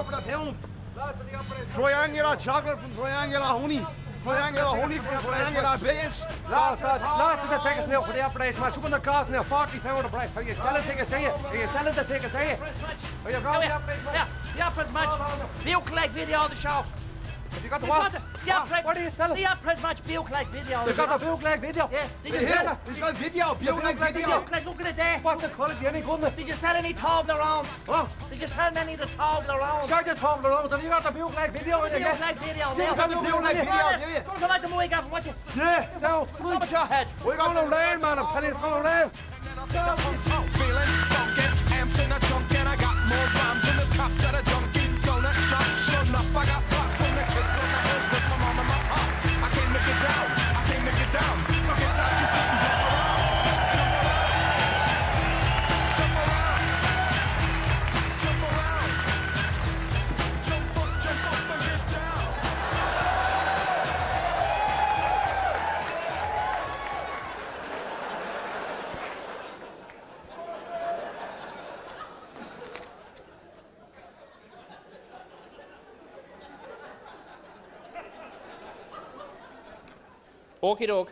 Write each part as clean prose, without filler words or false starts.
for the pound. Triangular chocolate from triangular honey. Triangular honey from triangular base. Last of the tickets now for the operation match. What they're costing now, £40 a price. Are you selling tickets, are you? Are you selling the tickets, are you? Are you going to the operation match? Yeah, the operation match. Buke-like video of the show. Have you got the what? What are you selling? The operation match Buke-like video. You've got the Buke-like video? Yeah. Did you sell it? He's got video, Buke-like video. Buke-like, look at it there. What's the quality? Any goodness? Did you sell any Toblerones? What? Did you sell any of the Toblerones? Sure, just Toblerones. Have you got the Buke-like video? Buke-like video. You got the Buke-like video, do you? Come back to my gaff, watch it. Yeah, sounds good. Stop at your head. We're going to rain, man. I'm telling you, it's going to rain. Feeling funky, amps in a trunk, and I got more rhymes than this cops at a Dunkin' Donut shop. Sure enough, I got props from the kids on the hill with my mom and my pop. I can't make it down, I can't make it down. So get out your seat and jump around, jump around, jump around, jump around, jump up and get down. Okie doke.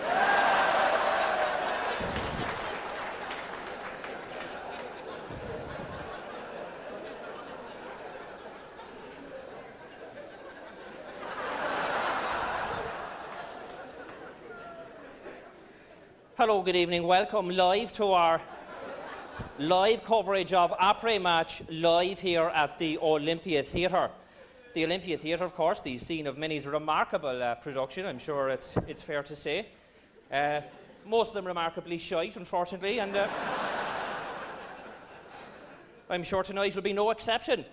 Hello, good evening. Welcome live to our live coverage of après match live here at the Olympia Theatre. The Olympia Theatre, of course, the scene of Minnie's remarkable production, I'm sure it's fair to say. Most of them remarkably shite, unfortunately, and I'm sure tonight will be no exception.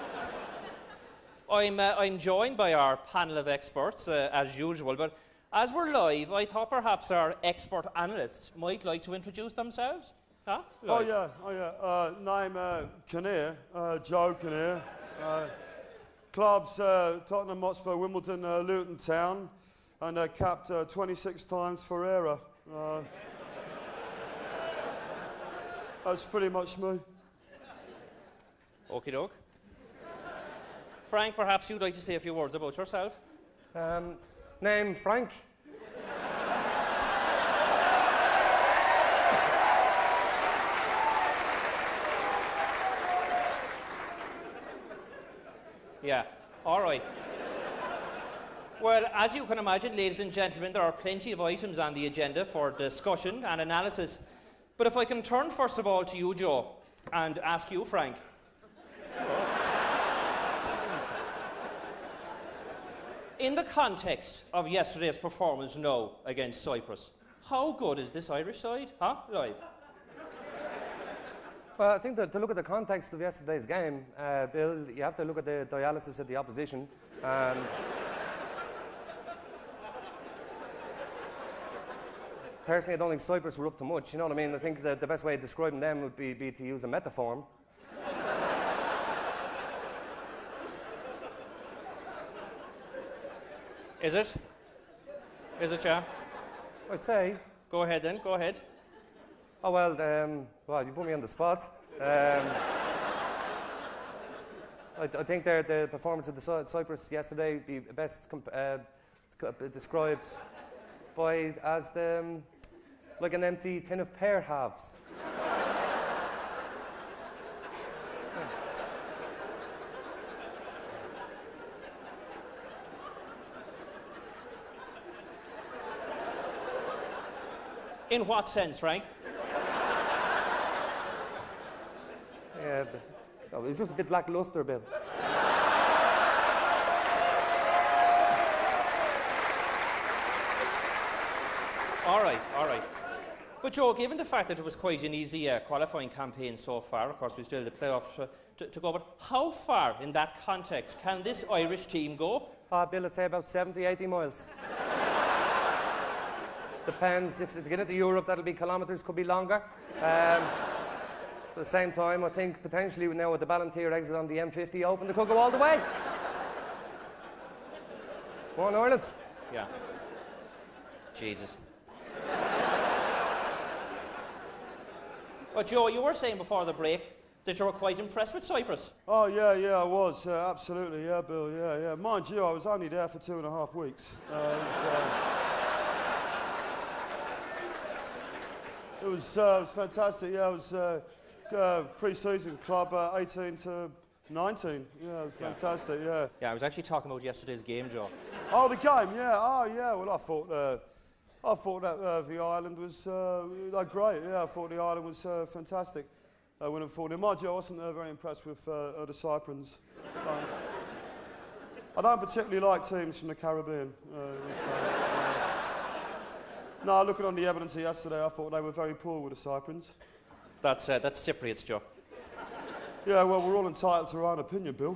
I'm joined by our panel of experts, as usual, but as we're live, I thought perhaps our expert analysts might like to introduce themselves. Huh? Oh yeah. Name Kinnear, Joe Kinnear. Clubs, Tottenham Hotspur, Wimbledon, Luton Town, and capped 26 times Ferreira. That's pretty much me. Okie doke. Frank, perhaps you'd like to say a few words about yourself? Name Frank. Yeah, all right. Well, as you can imagine, ladies and gentlemen, there are plenty of items on the agenda for discussion and analysis. But if I can turn first of all to you, Joe, and ask you, Frank. In the context of yesterday's performance now against Cyprus, how good is this Irish side? Huh? Live. Well, I think that to look at the context of yesterday's game, Bill, you have to look at the dialysis of the opposition. Personally, I don't think Cyprus were up to much, you know what I mean? I think that the best way of describing them would be to use a metaphor. Is it? Is it, yeah? I'd say. Go ahead then, go ahead. Oh, well, you put me on the spot. I think the performance of the Cyprus yesterday would be best described as like an empty tin of pear halves. In what sense, Frank? Yeah, it was just a bit lackluster, Bill. All right, all right. But Joe, given the fact that it was quite an easy qualifying campaign so far, of course we still have the playoffs to go, but how far in that context can this Irish team go? Bill, I'd say about 70, 80 miles. Depends, if to get into Europe, that'll be kilometres, could be longer. At the same time, I think potentially now with the Ballantyre exit on the M50 open, they could go all the way. Go on, Ireland. Yeah. Jesus. But Joe, you were saying before the break that you were quite impressed with Cyprus. Oh, yeah, I was. Absolutely, yeah, Bill, yeah. Mind you, I was only there for 2.5 weeks. It was fantastic, yeah. It was pre-season club, 18 to 19. Yeah, it was fantastic, yeah. Yeah, I was actually talking about yesterday's game, Joe. Oh, the game, yeah. Oh, yeah. Well, I thought that the island was great. Yeah, I thought the island was fantastic. When I thought, mind you, I wasn't very impressed with the Cyprians. I don't particularly like teams from the Caribbean. No, looking on the evidence yesterday, I thought they were very poor with the Cyprians. That's Cypriots, Joe. Yeah, well, we're all entitled to our own opinion, Bill.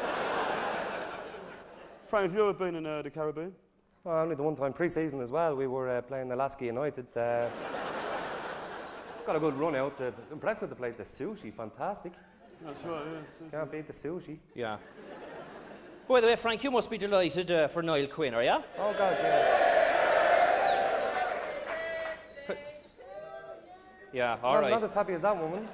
Frank, have you ever been in the Caribbean? Well, only the one time pre-season as well. We were playing Alaska United. Got a good run out. Impressed with the place. The sushi, fantastic. That's right, yeah. Can't beat the sushi. Yeah. By the way, Frank, you must be delighted for Niall Quinn, are you? Oh, God, yeah. Yeah, all right. Not as happy as that woman.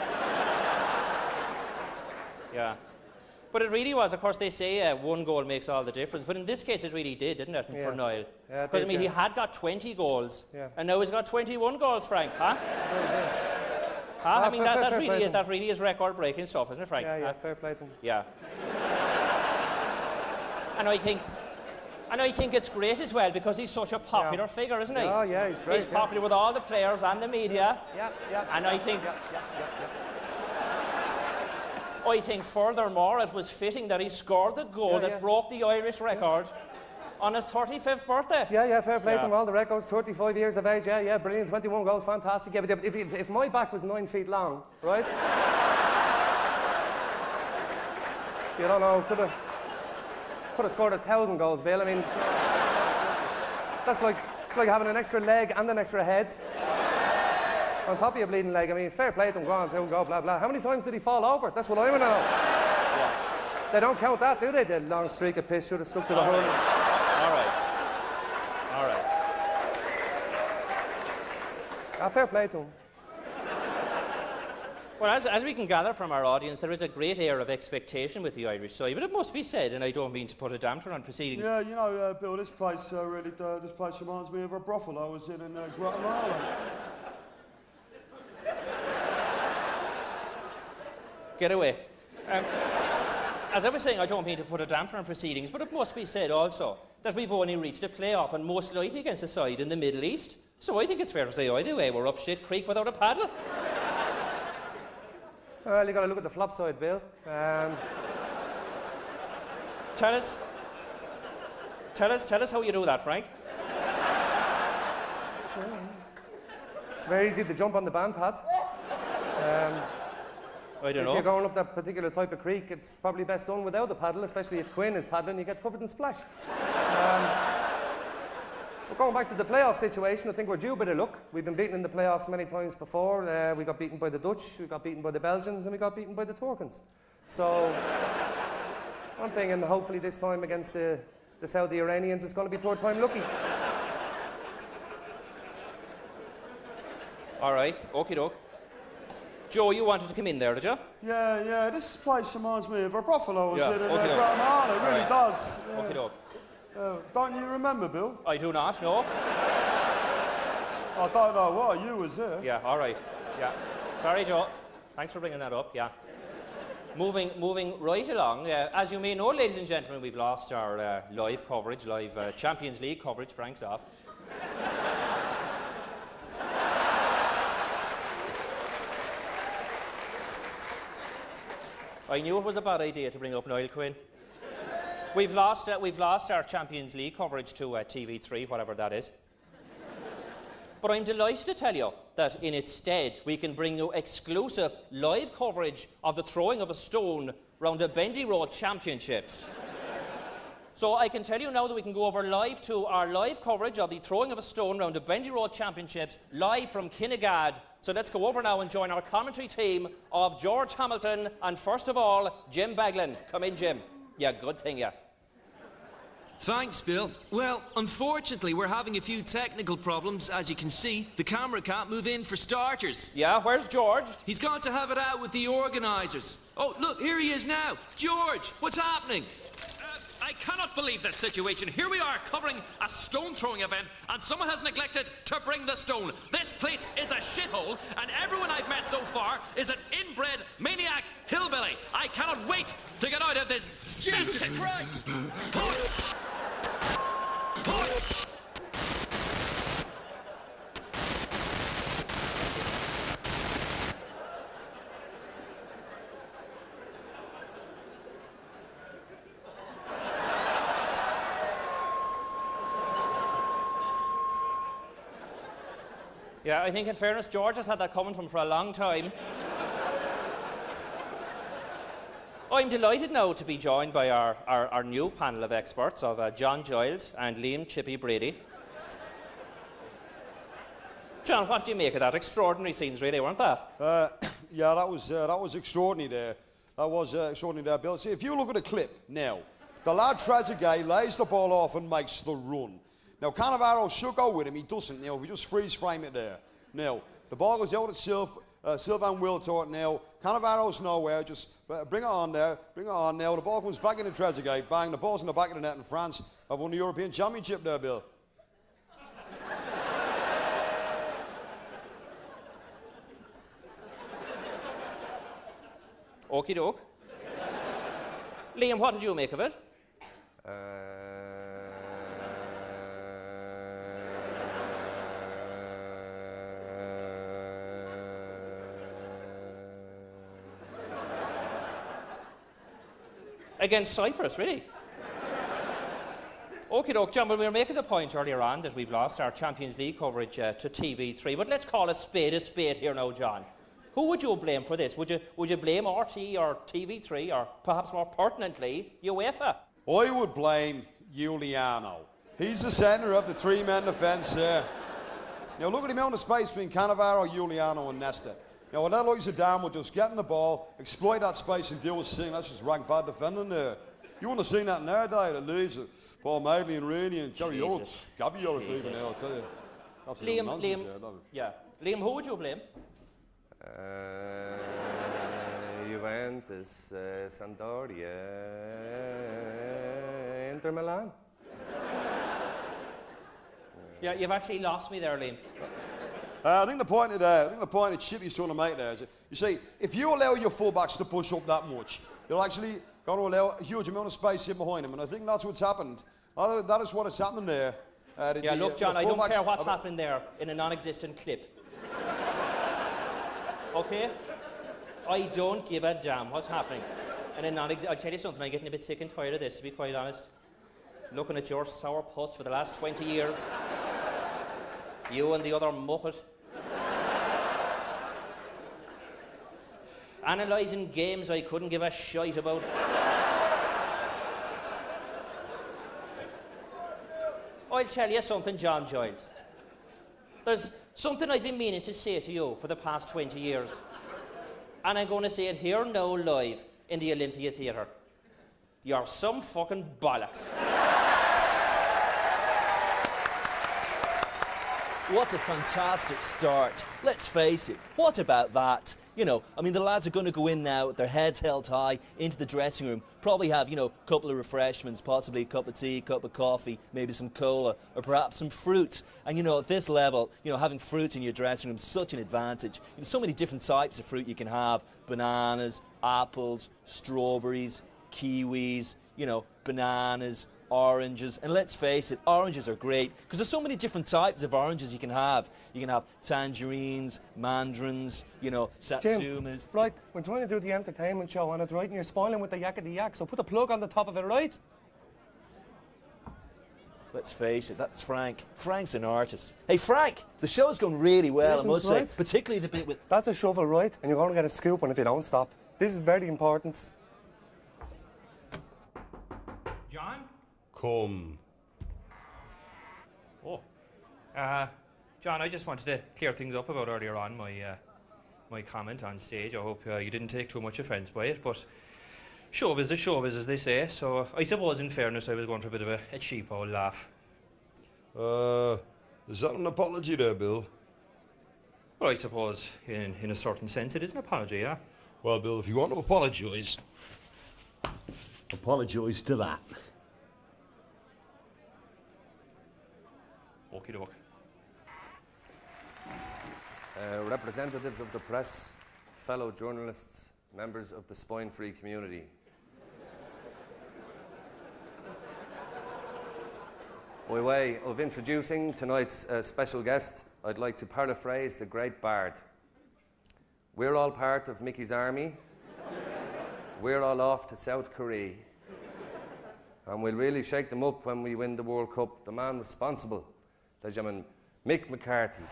Yeah. But it really was, of course, they say one goal makes all the difference. But in this case, it really did, didn't it, for Niall? Yeah, because, I mean, he had got 20 goals, yeah. And now he's got 21 goals, Frank, huh? I mean, that really is record-breaking stuff, isn't it, Frank? Yeah, fair play to him. Yeah. And I think it's great as well, because he's such a popular figure, isn't he? Oh, yeah, he's great. He's popular with all the players and the media. Yeah. And I think... I think furthermore it was fitting that he scored the goal that broke the Irish record on his 35th birthday. Yeah, fair play to him. All the records, 35 years of age, yeah, brilliant, 21 goals, fantastic. Yeah, but if my back was 9 feet long, right? You don't know, could have scored 1,000 goals, Bill. I mean, that's like having an extra leg and an extra head. On top of your bleeding leg. I mean, fair play to him, go on, go, blah, blah. How many times did he fall over? That's what I want to know. Yeah. They don't count that, do they? The long streak of piss should have stuck to the hurl. All right. Fair play to him. Well, as we can gather from our audience, there is a great air of expectation with the Irish side, but it must be said, and I don't mean to put a damper on proceedings. Yeah, you know, Bill, this place this place reminds me of a brothel I was in Guatemala. Get away. As I was saying, I don't mean to put a damper on proceedings, but it must be said also that we've only reached a playoff, and most likely against a side in the Middle East. So I think it's fair to say either way we're up shit creek without a paddle. Well, you got to look at the flop side, Bill. Tell us how you do that, Frank. It's very easy to jump on the band hat. I don't know. If you're going up that particular type of creek, it's probably best done without a paddle, especially if Quinn is paddling, you get covered in splash. But going back to the playoff situation, I think we're due a bit of luck. We've been beaten in the playoffs many times before. We got beaten by the Dutch, we got beaten by the Belgians, and we got beaten by the Turkins. So, I'm thinking hopefully this time against the Saudi Iranians, it's going to be third time lucky. All right, okie doke. Joe, you wanted to come in there, did you? Yeah, this place reminds me of a brothel I was in Guatemala. It really does. Okie doke. Don't you remember, Bill? I do not, no. I don't know why, you was there. Yeah, all right. Yeah. Sorry, Joe. Thanks for bringing that up, yeah. Moving right along, as you may know, ladies and gentlemen, we've lost our live coverage, Champions League coverage. Frank's off. I knew it was a bad idea to bring up Niall Quinn. We've lost our Champions League coverage to TV3, whatever that is. But I'm delighted to tell you that in its stead, we can bring you exclusive live coverage of the throwing of a stone round the Bendy Road Championships. So I can tell you now that we can go over live to our live coverage of the throwing of a stone round the Bendy Road Championships, live from Kinnegad. So let's go over now and join our commentary team of George Hamilton and, first of all, Jim Beglin. Come in, Jim. Yeah, good thing, yeah. Thanks, Bill. Well, unfortunately, we're having a few technical problems. As you can see, the camera can't move in for starters. Yeah, where's George? He's gone to have it out with the organisers. Oh, look, here he is now. George, what's happening? I cannot believe this situation. Here we are covering a stone-throwing event, and someone has neglected to bring the stone. This place is a shithole, and everyone I've met so far is an inbred maniac hillbilly. I cannot wait to get out of this. Jesus Christ! Yeah, I think in fairness, George has had that coming from for a long time. I'm delighted now to be joined by our new panel of experts of John Giles and Liam Chippy Brady. John, what do you make of that? Extraordinary scenes, really, weren't that? Yeah, that was extraordinary there. That was extraordinary there, Bill. See, if you look at the clip now, the lad Trezeguet lays the ball off and makes the run. Now, Cannavaro should go with him. He doesn't. Now, if we just freeze frame it there. Now, the ball goes out at Sylvain Wiltord now. Cannavaro's nowhere. Just bring it on there. Bring it on now. The ball comes back into Trezeguet. Bang. The ball's in the back of the net, and France have won the European Championship there, Bill. Okie doke. Liam, what did you make of it? Against Cyprus, really? Okie doke, John, but we were making the point earlier on that we've lost our Champions League coverage to TV3, but let's call a spade here now, John. Who would you blame for this? Would you blame RT or TV3 or perhaps more pertinently, UEFA? I would blame Giuliano. He's the centre of the three-man defence there. Now look at the amount of space between Cannavaro, Giuliano and Nesta. Now what that looks down would just get in the ball, exploit that space and deal with thing. That's just rank bad defending there. You wouldn't have seen that in their day at Leeds. Paul Madeley and Rooney and Jerry Oates. Gabby York even now, I'll tell you. Liam, yeah. Liam, who would you blame? Juventus, Sampdoria, Inter Milan. Yeah, you've actually lost me there, Liam. I think the point that Chippy's trying to make there is, you see, if you allow your fullbacks to push up that much, you're actually going to allow a huge amount of space in behind them, and I think that's what's happened. That is what is happening there. Look, John, I don't care what's happening there in a non-existent clip. Okay? I don't give a damn what's happening. And I'll tell you something, I'm getting a bit sick and tired of this, to be quite honest. Looking at your sour puss for the last 20 years. You and the other muppet. Analysing games I couldn't give a shite about. I'll tell you something, John Giles. There's something I've been meaning to say to you for the past 20 years. And I'm going to say it here now live in the Olympia Theatre. You're some fucking bollocks. What a fantastic start. Let's face it, what about that? You know, I mean, the lads are going to go in now with their heads held high into the dressing room, probably have, you know, a couple of refreshments, possibly a cup of tea, a cup of coffee, maybe some cola, or perhaps some fruit. And, you know, at this level, you know, having fruit in your dressing room is such an advantage. There's so many different types of fruit you can have. Bananas, apples, strawberries, kiwis, you know, bananas, oranges, and let's face it, oranges are great because there's so many different types of oranges you can have. You can have tangerines, mandarins, you know, satsumas. Jim, right, we're trying to do the entertainment show and it's right and you're spoiling with the yakety yak, so put a plug on the top of it, right? Let's face it, that's Frank. Frank's an artist. Hey Frank, the show's going really well, I must say, particularly the bit with... That's a shovel, right? And you're going to get a scoop on if you don't stop. This is very important. John? Come. Oh. John, I just wanted to clear things up about earlier on, my comment on stage. I hope you didn't take too much offence by it, but Showbiz is showbiz, as they say, so I suppose in fairness I was going for a bit of a cheap old laugh. Is that an apology there, Bill? Well, I suppose in a certain sense it is an apology, yeah? Well, Bill, if you want to apologise, apologise to that. Okie doke. Representatives of the press, fellow journalists, members of the spine-free community. By way of introducing tonight's special guest, I'd like to paraphrase the great bard. We're all part of Mickey's army. We're all off to South Korea. And we'll really shake them up when we win the World Cup. The man responsible, ladies and gentlemen, Mick McCarthy.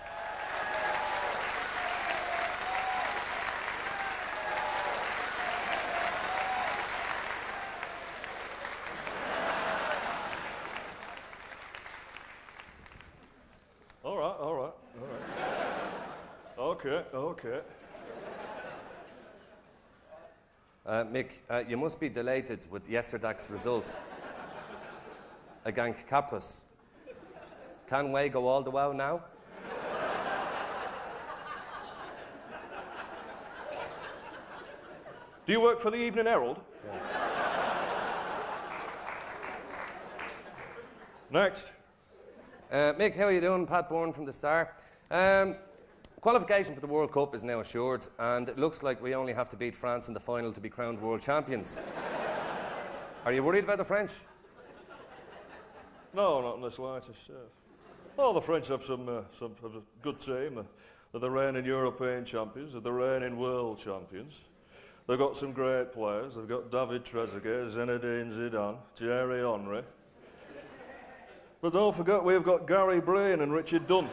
All right. Okay. Mick, you must be delighted with yesterday's result against Kapus. Can we go all the way now? Do you work for the Evening Herald? Yeah. Next. Mick, how are you doing? Pat Bourne from the Star. Qualification for the World Cup is now assured, and it looks like we only have to beat France in the final to be crowned world champions. Are you worried about the French? No, not in the slightest. Oh, the French have have a good team. They're the reigning European champions. They're the reigning world champions. They've got some great players. They've got David Trezeguet, Zinedine Zidane, Thierry Henry. But don't forget, we've got Gary Breen and Richard Dunn.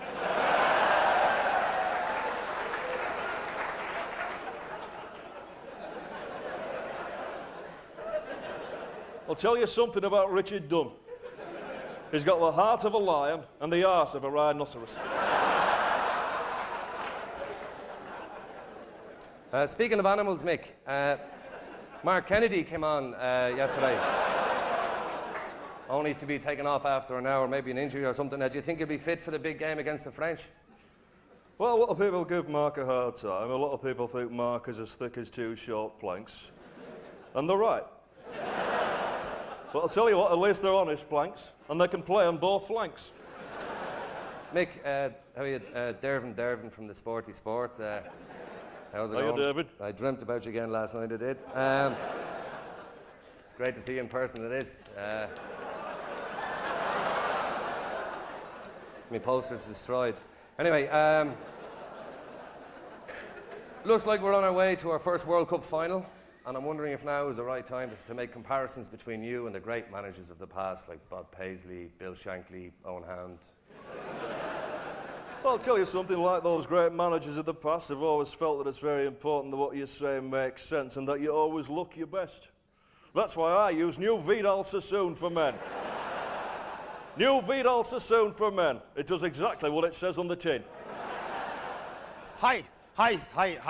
I'll tell you something about Richard Dunn. He's got the heart of a lion and the arse of a rhinoceros. Speaking of animals, Mick, Mark Kennedy came on yesterday. Only to be taken off after an hour, maybe an injury or something. Do you think he'll be fit for the big game against the French? Well, a lot of people give Mark a hard time. A lot of people think Mark is as thick as two short planks. And they're right. But I'll tell you what, at least they're honest planks, and they can play on both flanks. Mick, how are you? Dervin from the Sporty Sport. How's it going? Hiya, David. I dreamt about you again last night, I did. It's great to see you in person, it is. My poster's destroyed. Anyway, looks like we're on our way to our first World Cup final, and I'm wondering if now is the right time to make comparisons between you and the great managers of the past, like Bob Paisley, Bill Shankly, Owen Hand. Well, I'll tell you something, like those great managers of the past have always felt that it's very important that what you say makes sense and that you always look your best. That's why I use new Vidal Sassoon for men. New Vidal Sassoon for men. It does exactly what it says on the tin. Hi. I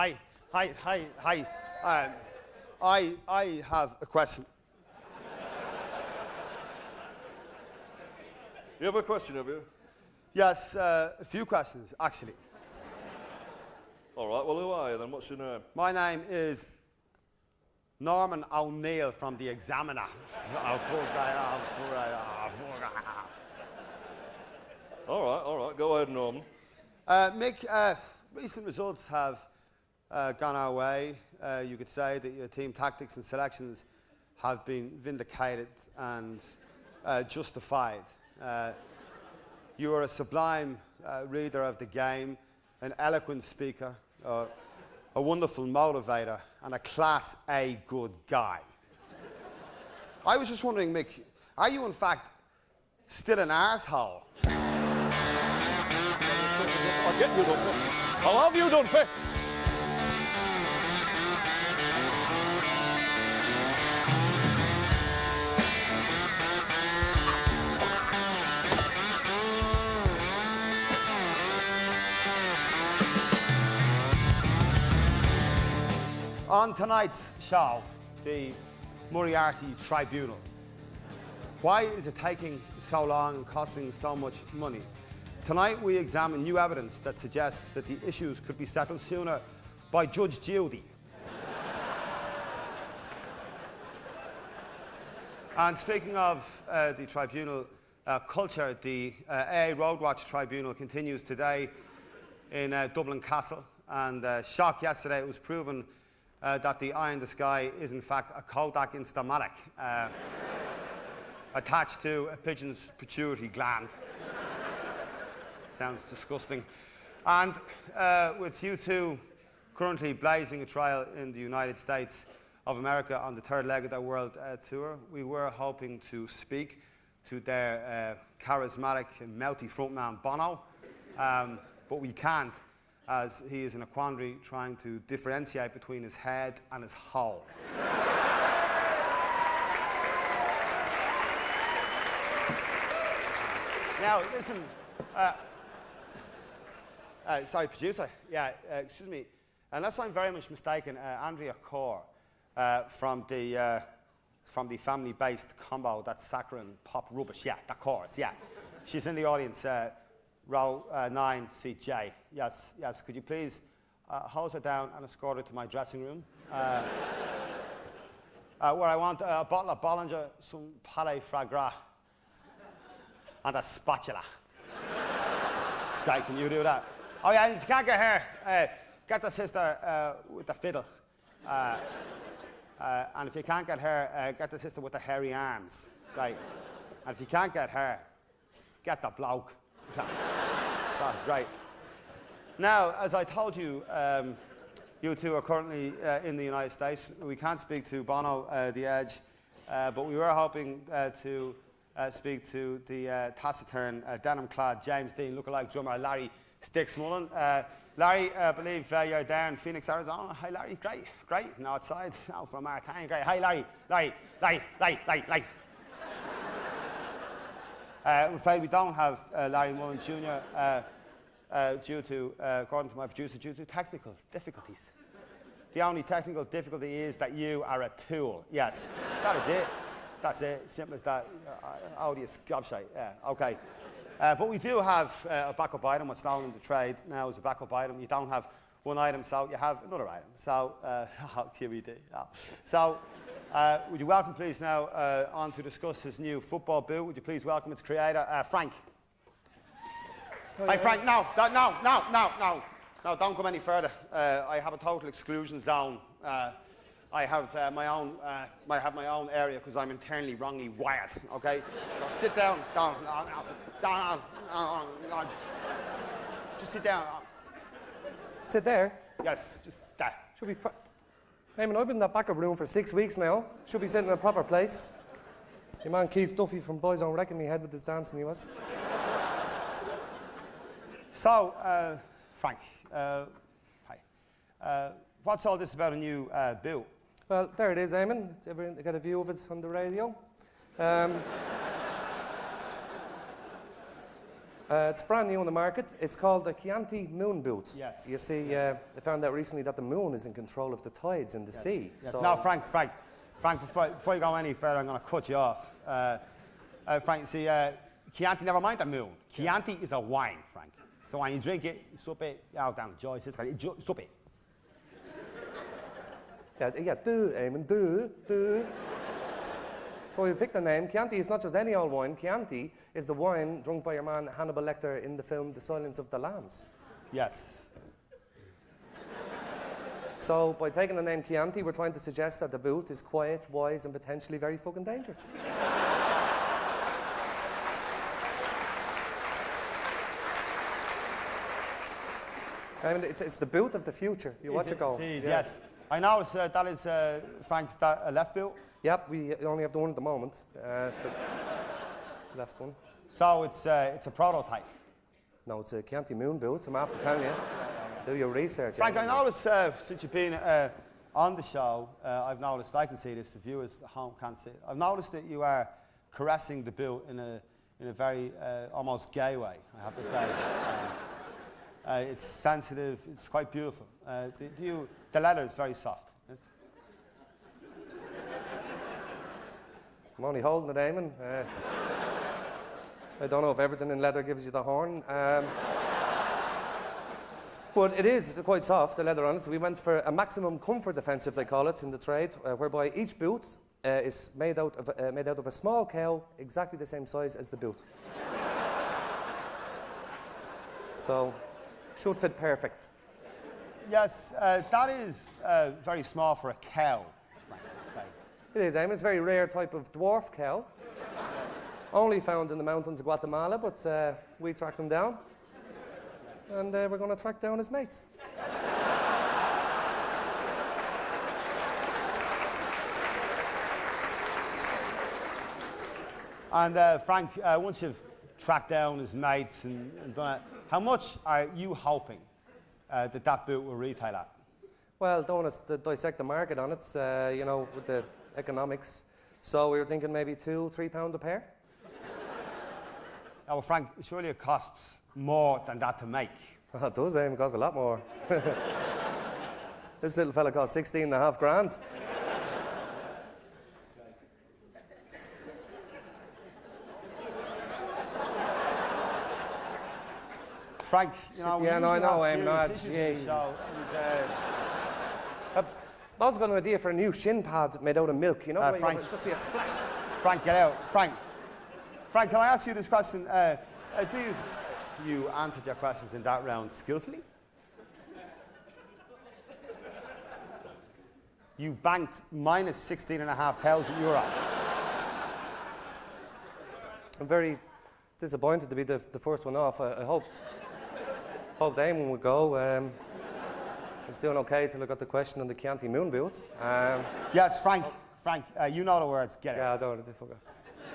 have a question. You have a question, have you? Yes, a few questions, actually. All right, well, who are you then? What's your name? My name is Norman O'Neill from The Examiner. All right, go ahead, Norman. Mick, recent results have gone our way. You could say that your team tactics and selections have been vindicated and justified. You are a sublime reader of the game, an eloquent speaker, a wonderful motivator, and a Class A good guy. I was just wondering, Mick, are you in fact still an arsehole? I'll get you done for. I'll have you done for. On tonight's show, the Moriarty Tribunal. Why is it taking so long and costing so much money? Tonight we examine new evidence that suggests that the issues could be settled sooner by Judge Judy. And speaking of the tribunal culture, the AA Roadwatch Tribunal continues today in Dublin Castle. And shock yesterday, it was proven that the eye in the sky is in fact a Kodak Instamatic attached to a pigeon's pituitary gland. Sounds disgusting. And with U2 currently blazing a trail in the United States of America on the third leg of their world tour, we were hoping to speak to their charismatic and mouthy frontman Bono, but we can't, as he is in a quandary trying to differentiate between his head and his hole. Now, listen, sorry, producer. Yeah, excuse me. Unless I'm very much mistaken, Andrea Corr from the family-based combo, that's saccharine pop rubbish. Yeah, that chorus. Yeah, she's in the audience. Row 9, seat J. Yes, yes. Could you please hose her down and escort her to my dressing room, where I want a bottle of Bollinger, some Palais Foie Gras, and a spatula. Sky, can you do that? Oh yeah, if you can't get her, get the sister with the fiddle. And if you can't get her, get the sister with the hairy arms. Right. And if you can't get her, get the bloke. That's great. Now, as I told you, you two are currently in the United States. We can't speak to Bono, The Edge, but we were hoping to speak to the taciturn, denim-clad James Dean lookalike drummer Larry Sticks Mullen. Larry, I believe you're down in Phoenix, Arizona. Hi, Larry. Great, great. No, outside. No, from Martine. Great. Hi, Larry. Larry. I'm afraid we don't have Larry Mullen Jr. Due to, according to my producer, due to technical difficulties. The only technical difficulty is that you are a tool. Yes, that is it. That's it. Simple as that. Odious gobshite. Yeah, okay. But we do have a backup item. What's known in the trade now is a backup item. You don't have one item, so you have another item. So, QED. Oh. So, would you welcome, please, now on to discuss his new football boot? Would you please welcome its creator, Frank? Hi, Frank. No, don't come any further. I have a total exclusion zone. I have my own area because I'm internally wrongly wired. Okay, so sit down. Just sit down. Sit there? Yes, just that. Should be. Eamon, I've been in that backup room for 6 weeks now. Should be sitting in a proper place. Your man Keith Duffy from Boys on Wrecking Me head with his dancing, he was. So, Frank, hi. What's all this about a new boot? Well, there it is, Eamon. Ever get a view of it on the radio? It's brand new on the market. It's called the Chianti Moon Boot. Yes. You see, they found out recently that the moon is in control of the tides in the sea. Yes. So now, Frank, before you go any further, I'm going to cut you off. Frank, see, Chianti, never mind the moon. Chianti is a wine, Frank. So when you drink it, you sup it out down Joyce, sup it. Yeah, do, Eamon, do. So we picked the name. Chianti is not just any old wine. Chianti is the wine drunk by your man Hannibal Lecter in the film The Silence of the Lambs. Yes. So by taking the name Chianti, we're trying to suggest that the boot is quiet, wise, and potentially very fucking dangerous. I mean, it's the boot of the future. You watch it go. Indeed, yeah. Yes. I know that is Frank's left boot. Yep, we only have the one at the moment. It's a left one. So it's a prototype. No, it's a Chianti Moon boot. I'm after telling you. Do your research. Frank, I noticed since you've been on the show, I've noticed, I can see this, the viewers at home can't see it. I've noticed that you are caressing the boot in a very almost gay way, I have to say. It's sensitive, it's quite beautiful. The leather is very soft. Yes? I'm only holding it, Eamon. I don't know if everything in leather gives you the horn. But it is quite soft, the leather on it. We went for a maximum comfort defensive, they call it in the trade, whereby each boot is made out of a small cow, exactly the same size as the boot. So, should fit perfect. Yes, that is very small for a cow. It is, Eamon. It's a very rare type of dwarf cow. Only found in the mountains of Guatemala, but we tracked him down. And we're going to track down his mates. And Frank, once you've tracked down his mates and done it, how much are you hoping that boot will retail at? Well, don't want to dissect the market on it, you know, with the economics. So we were thinking maybe £2, £3 a pair. Oh, well, Frank, surely it costs more than that to make. Oh, it does, Eamon. It costs a lot more. This little fella cost 16.5 grand. Frank, you know, yeah, no, I know, Eamon. Bob's got an idea for a new shin pad made out of milk, you know? Frank, just be a splash. Frank, get out. Frank, can I ask you this question? Do you answered your questions in that round skillfully? You banked minus 16,500 €. I'm very disappointed to be the first one off. I hoped Eamon would go. It's doing okay till I got the question on the Chianti moon boot. Yes, Frank, you know the words. Get it. Yeah, I don't want to fuck off.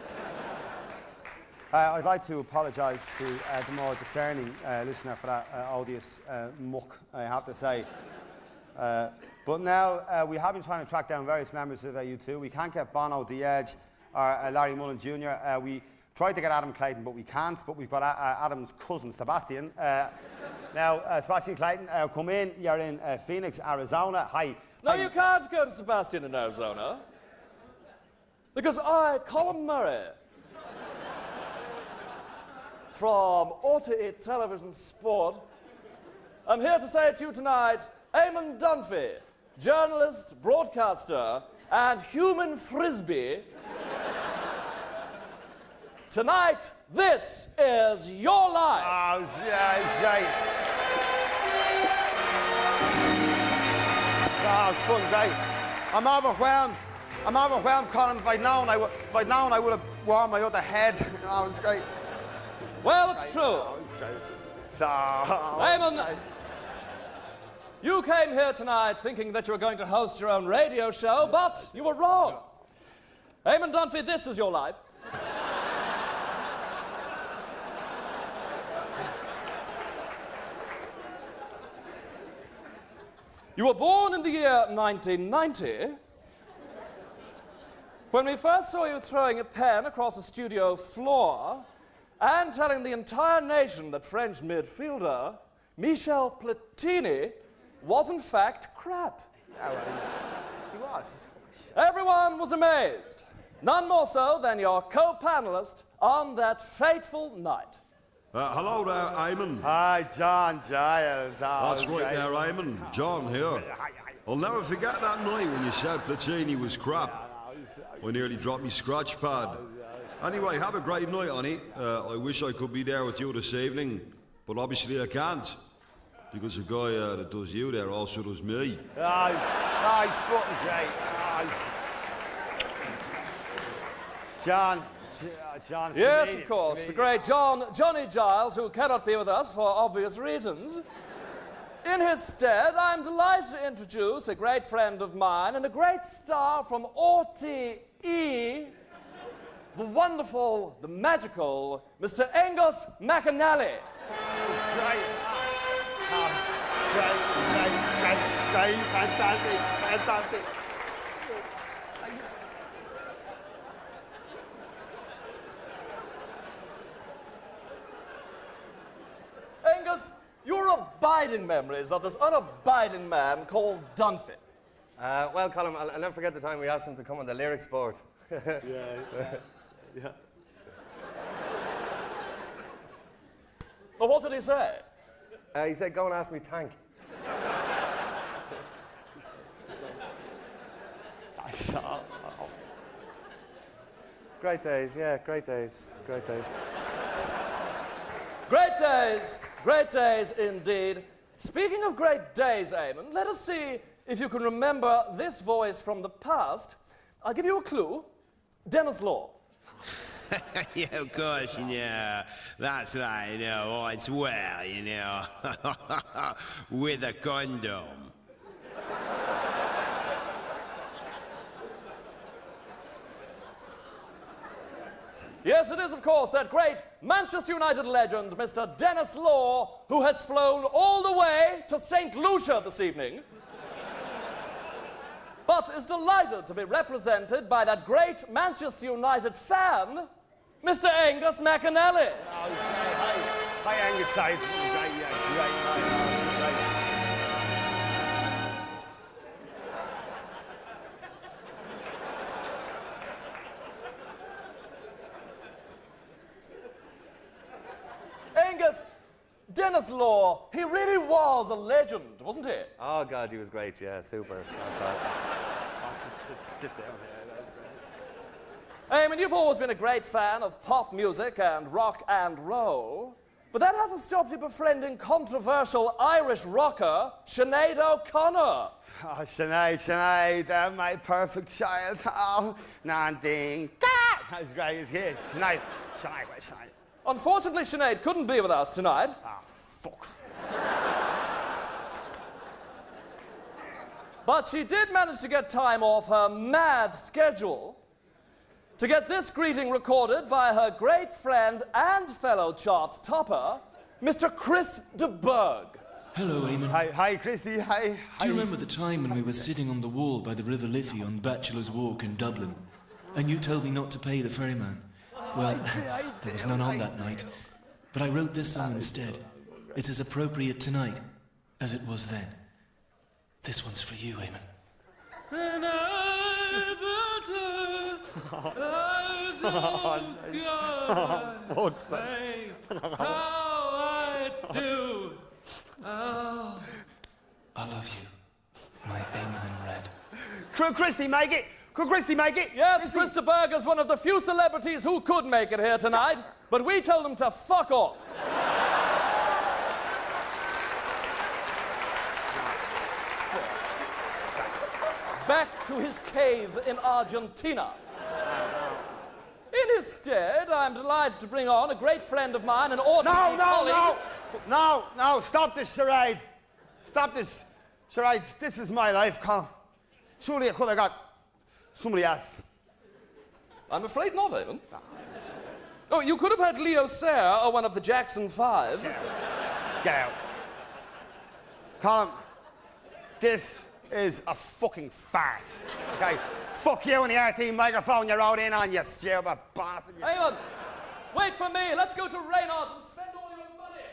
I'd like to apologise to the more discerning listener for that odious muck, I have to say. But now we have been trying to track down various members of U2. We can't get Bono, The Edge, or Larry Mullen Jr. We tried to get Adam Clayton, but we can't. But we've got Adam's cousin, Sebastian. Now, Sebastian Clayton, come in. You're in Phoenix, Arizona. Hi. No, you can't go to Sebastian in Arizona. Because I, Colin Murray, from OTA Television Sport, I'm here to say to you tonight, Eamon Dunphy, journalist, broadcaster, and human frisbee. Tonight, this is your life. Oh, yeah, it's great. Oh, it's fun, great. I'm overwhelmed. Colin. If I'd known, I would have worn my other head. Oh, it's great. Well, it's true. Oh, it's great. Oh. Eamon, you came here tonight thinking that you were going to host your own radio show, but you were wrong. Eamon Dunphy, this is your life. You were born in the year 1990, when we first saw you throwing a pen across the studio floor and telling the entire nation that French midfielder Michel Platini was in fact crap. Yeah, well, he was. Everyone was amazed, none more so than your co-panelist on that fateful night. Hello there, Eamon. Hi, John Giles. That's right there, Eamon. John here. I'll never forget that night when you said Platini was crap. I nearly dropped my scratch pad. Anyway, have a great night, honey. I wish I could be there with you this evening, but obviously I can't, because the guy that does you there also does me. He's fucking great. John. Yes, of course, the great Johnny Giles, who cannot be with us for obvious reasons. In his stead, I'm delighted to introduce a great friend of mine and a great star from RTE, the wonderful, the magical, Mr. Angus McAnally. Great, fantastic. Angus, your abiding memories of this unabiding man called Dunphy. Well, Colin, I'll never forget the time we asked him to come on the lyrics board. Yeah. Well, what did he say? He said, go and ask me tank. Great days, yeah, great days, great days. Great days indeed. Speaking of great days, Eamon, let us see if you can remember this voice from the past. I'll give you a clue. Dennis Law. Yeah, of course, that's right, it's well, with a condom. Yes, it is, of course, that great Manchester United legend, Mr. Dennis Law, who has flown all the way to St. Lucia this evening, but is delighted to be represented by that great Manchester United fan, Mr. Angus McAnally. Hi, Angus. Great. Angus, Dennis Law, he really was a legend, wasn't he? Oh, God, he was great, yeah, super, fantastic. Sit down here. I mean, you've always been a great fan of pop music and rock and roll, but that hasn't stopped you befriending controversial Irish rocker Sinead O'Connor. Oh, Sinead, my perfect child. Oh, nothing. As great as he is. Sinead. Unfortunately, Sinead couldn't be with us tonight. Ah, fuck. But she did manage to get time off her mad schedule to get this greeting recorded by her great friend and fellow chart topper, Mr. Chris de Burgh. Hello, Eamon. Hi, Christy. Hi. Do you remember the time when we were sitting on the wall by the River Liffey on Bachelor's Walk in Dublin, and you told me not to pay the ferryman? Well, there was none on that night, but I wrote this song instead. It's as appropriate tonight as it was then. This one's for you, Eamon. And What's that? How I do. Oh. I love you, my Eamon in red. Could Christy make it? Could Christy make it? Yes, Chris de Burgh is one of the few celebrities who could make it here tonight, but we told him to fuck off. Back to his cave in Argentina. In his stead, I'm delighted to bring on a great friend of mine, an Orchard colleague. No, stop this charade. Stop this charade. This is my life, Colin. Surely I could have got somebody else. I'm afraid not, Eamon. Oh, you could have had Leo Sayer or one of the Jackson 5. Get out. Colin, this is a fucking farce, okay? Fuck you and the RT microphone you rode in on, you stupid bastard. Hang on. Wait for me. Let's go to Reynolds and spend all your money.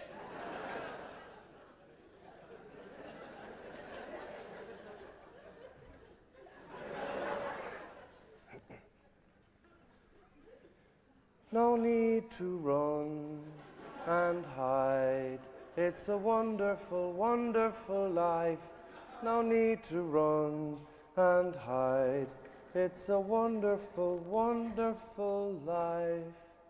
No need to run and hide. It's a wonderful, wonderful life. No need to run and hide. It's a wonderful, wonderful life.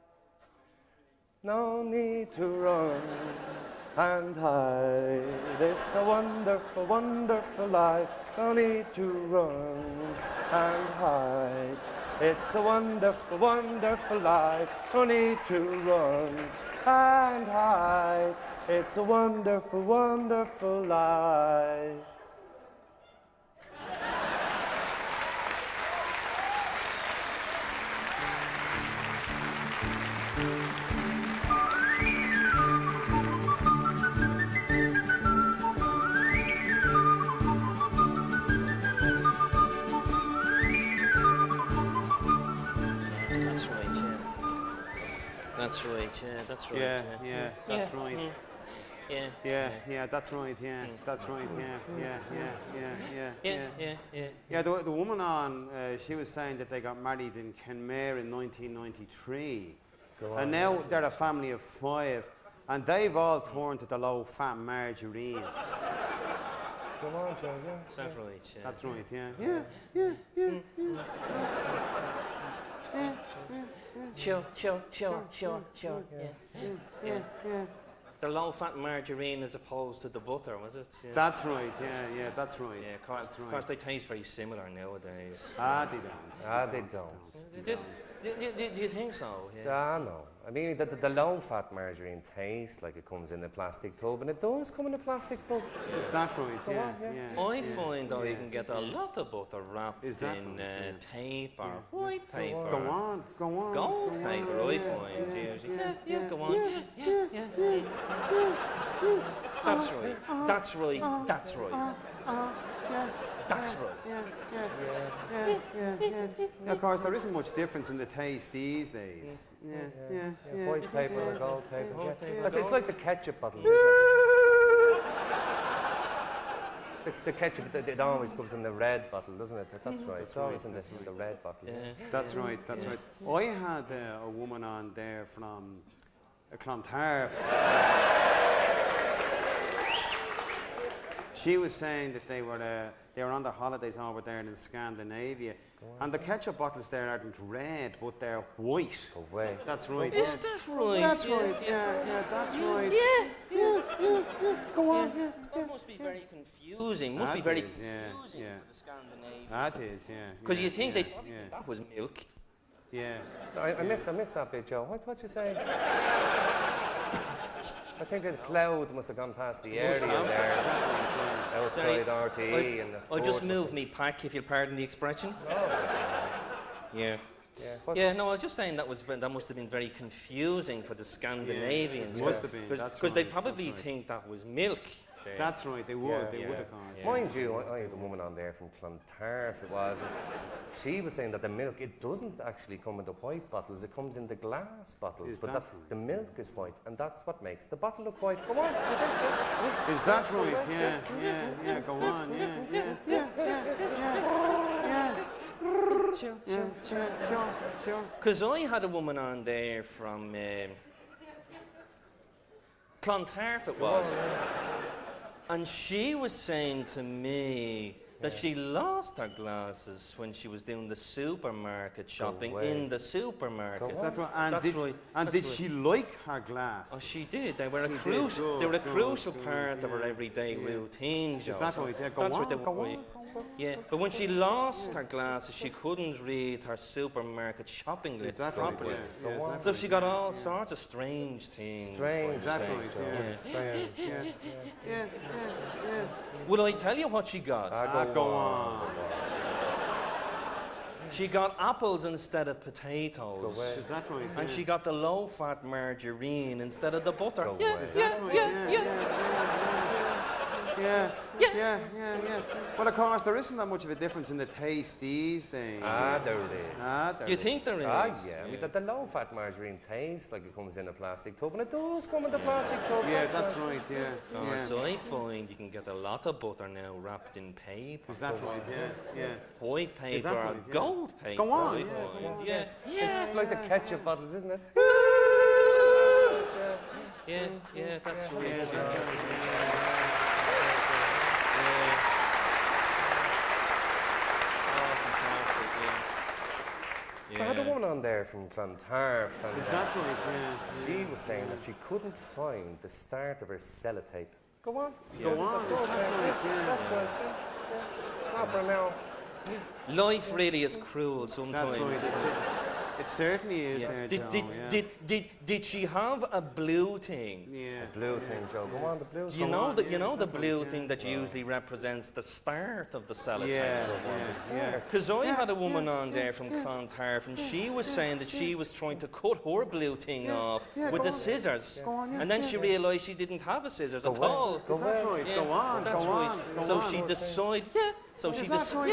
No need to run and hide. It's a wonderful, wonderful life. No need to run and hide. It's a wonderful, wonderful life. No need to run and hide. It's a wonderful, wonderful life. That's right, yeah, that's right. Yeah, that's right. Yeah, that's right, yeah. That's right, yeah. The woman on, she was saying that they got married in Kenmare in 1993. And now they're a family of 5, and they've all turned to the low-fat margarine. Go on, Joe, yeah. Is that right? Yeah. That's right, yeah. Sure. Yeah. The low-fat margarine as opposed to the butter, was it? Yeah. That's right, yeah, that's right. Yeah, of course, they taste very similar nowadays. They don't. Do you think so? No. I mean, the low-fat margarine tastes like it comes in a plastic tub, and it does come in a plastic tub. Is that right? I find though you can get a lot of butter wrapped in paper, white paper. Go on. Gold paper, I find usually. Yeah, go on. Yeah. That's right. Of course, there isn't much difference in the taste these days. White paper and gold paper. It's like the ketchup bottles. The ketchup, it always comes in the red bottle, doesn't it? That's right. It's always in the red bottle. That's right. I had a woman on there from Clontarf. She was saying that they were on their holidays over there in Scandinavia, and the ketchup bottles there aren't red, but they're white. That's right. Is that right? That's right. Yeah, that's right. Yeah. Go on. That must be very confusing. Must be very confusing for the Scandinavians. That is, yeah. Because you think that was milk. Yeah. I missed that bit, Joe. What you saying? I think a cloud must have gone past the area there, outside RTE. I'll just move me pack, if you'll pardon the expression. Yeah. No, I was just saying that must have been very confusing for the Scandinavians. It must have been. Because they probably think that was milk. That's right, they would. They would have gone. Mind you, I had a woman on there from Clontarf, it was. She was saying that the milk, it doesn't actually come in the white bottles, it comes in the glass bottles. But the milk is white, and that's what makes the bottle look white. Go on. Is that right? Yeah. Go on. Sure. Because I had a woman on there from Clontarf, it was. And she was saying to me that she lost her glasses when she was doing the supermarket shopping in the supermarket. Is that right? And did she like her glass? Oh, she did. They were a crucial part of her everyday routine, Joe. Is that right? Go on. Yeah, but when she lost her glasses, she couldn't read her supermarket shopping list properly. So she got all sorts of strange things. Exactly. Yeah. Will I tell you what she got? Go on. She got apples instead of potatoes. Is that right? And she got the low-fat margarine instead of the butter. Yeah. Well, of course, there isn't that much of a difference in the taste these days. There it is. You think there is? Yeah. I mean, the low-fat margarine tastes like it comes in a plastic tub, and it does come in the plastic tub. Yeah, that's right, yeah. So I find you can get a lot of butter now wrapped in paper. Is that right? Yeah. White paper or gold paper. Go on. It's like the ketchup bottles, isn't it? Yeah, that's right. I had a woman on there from Clontarf, and is that right? She was saying that she couldn't find the start of her sellotape. Go on. Go on. That's right. It's not for now. Life really is cruel sometimes. That's right. It certainly is. Did she have a blue thing? Yeah. A blue thing, Joe. Go on, the blue. You know the blue thing that usually represents the start of the sellotape. Yeah. Because I had a woman on there from Clontarf, and she was saying that she was trying to cut her blue thing off with the scissors, and then she realised she didn't have a scissors at all. Go on. That's right. So she decided. So she decided.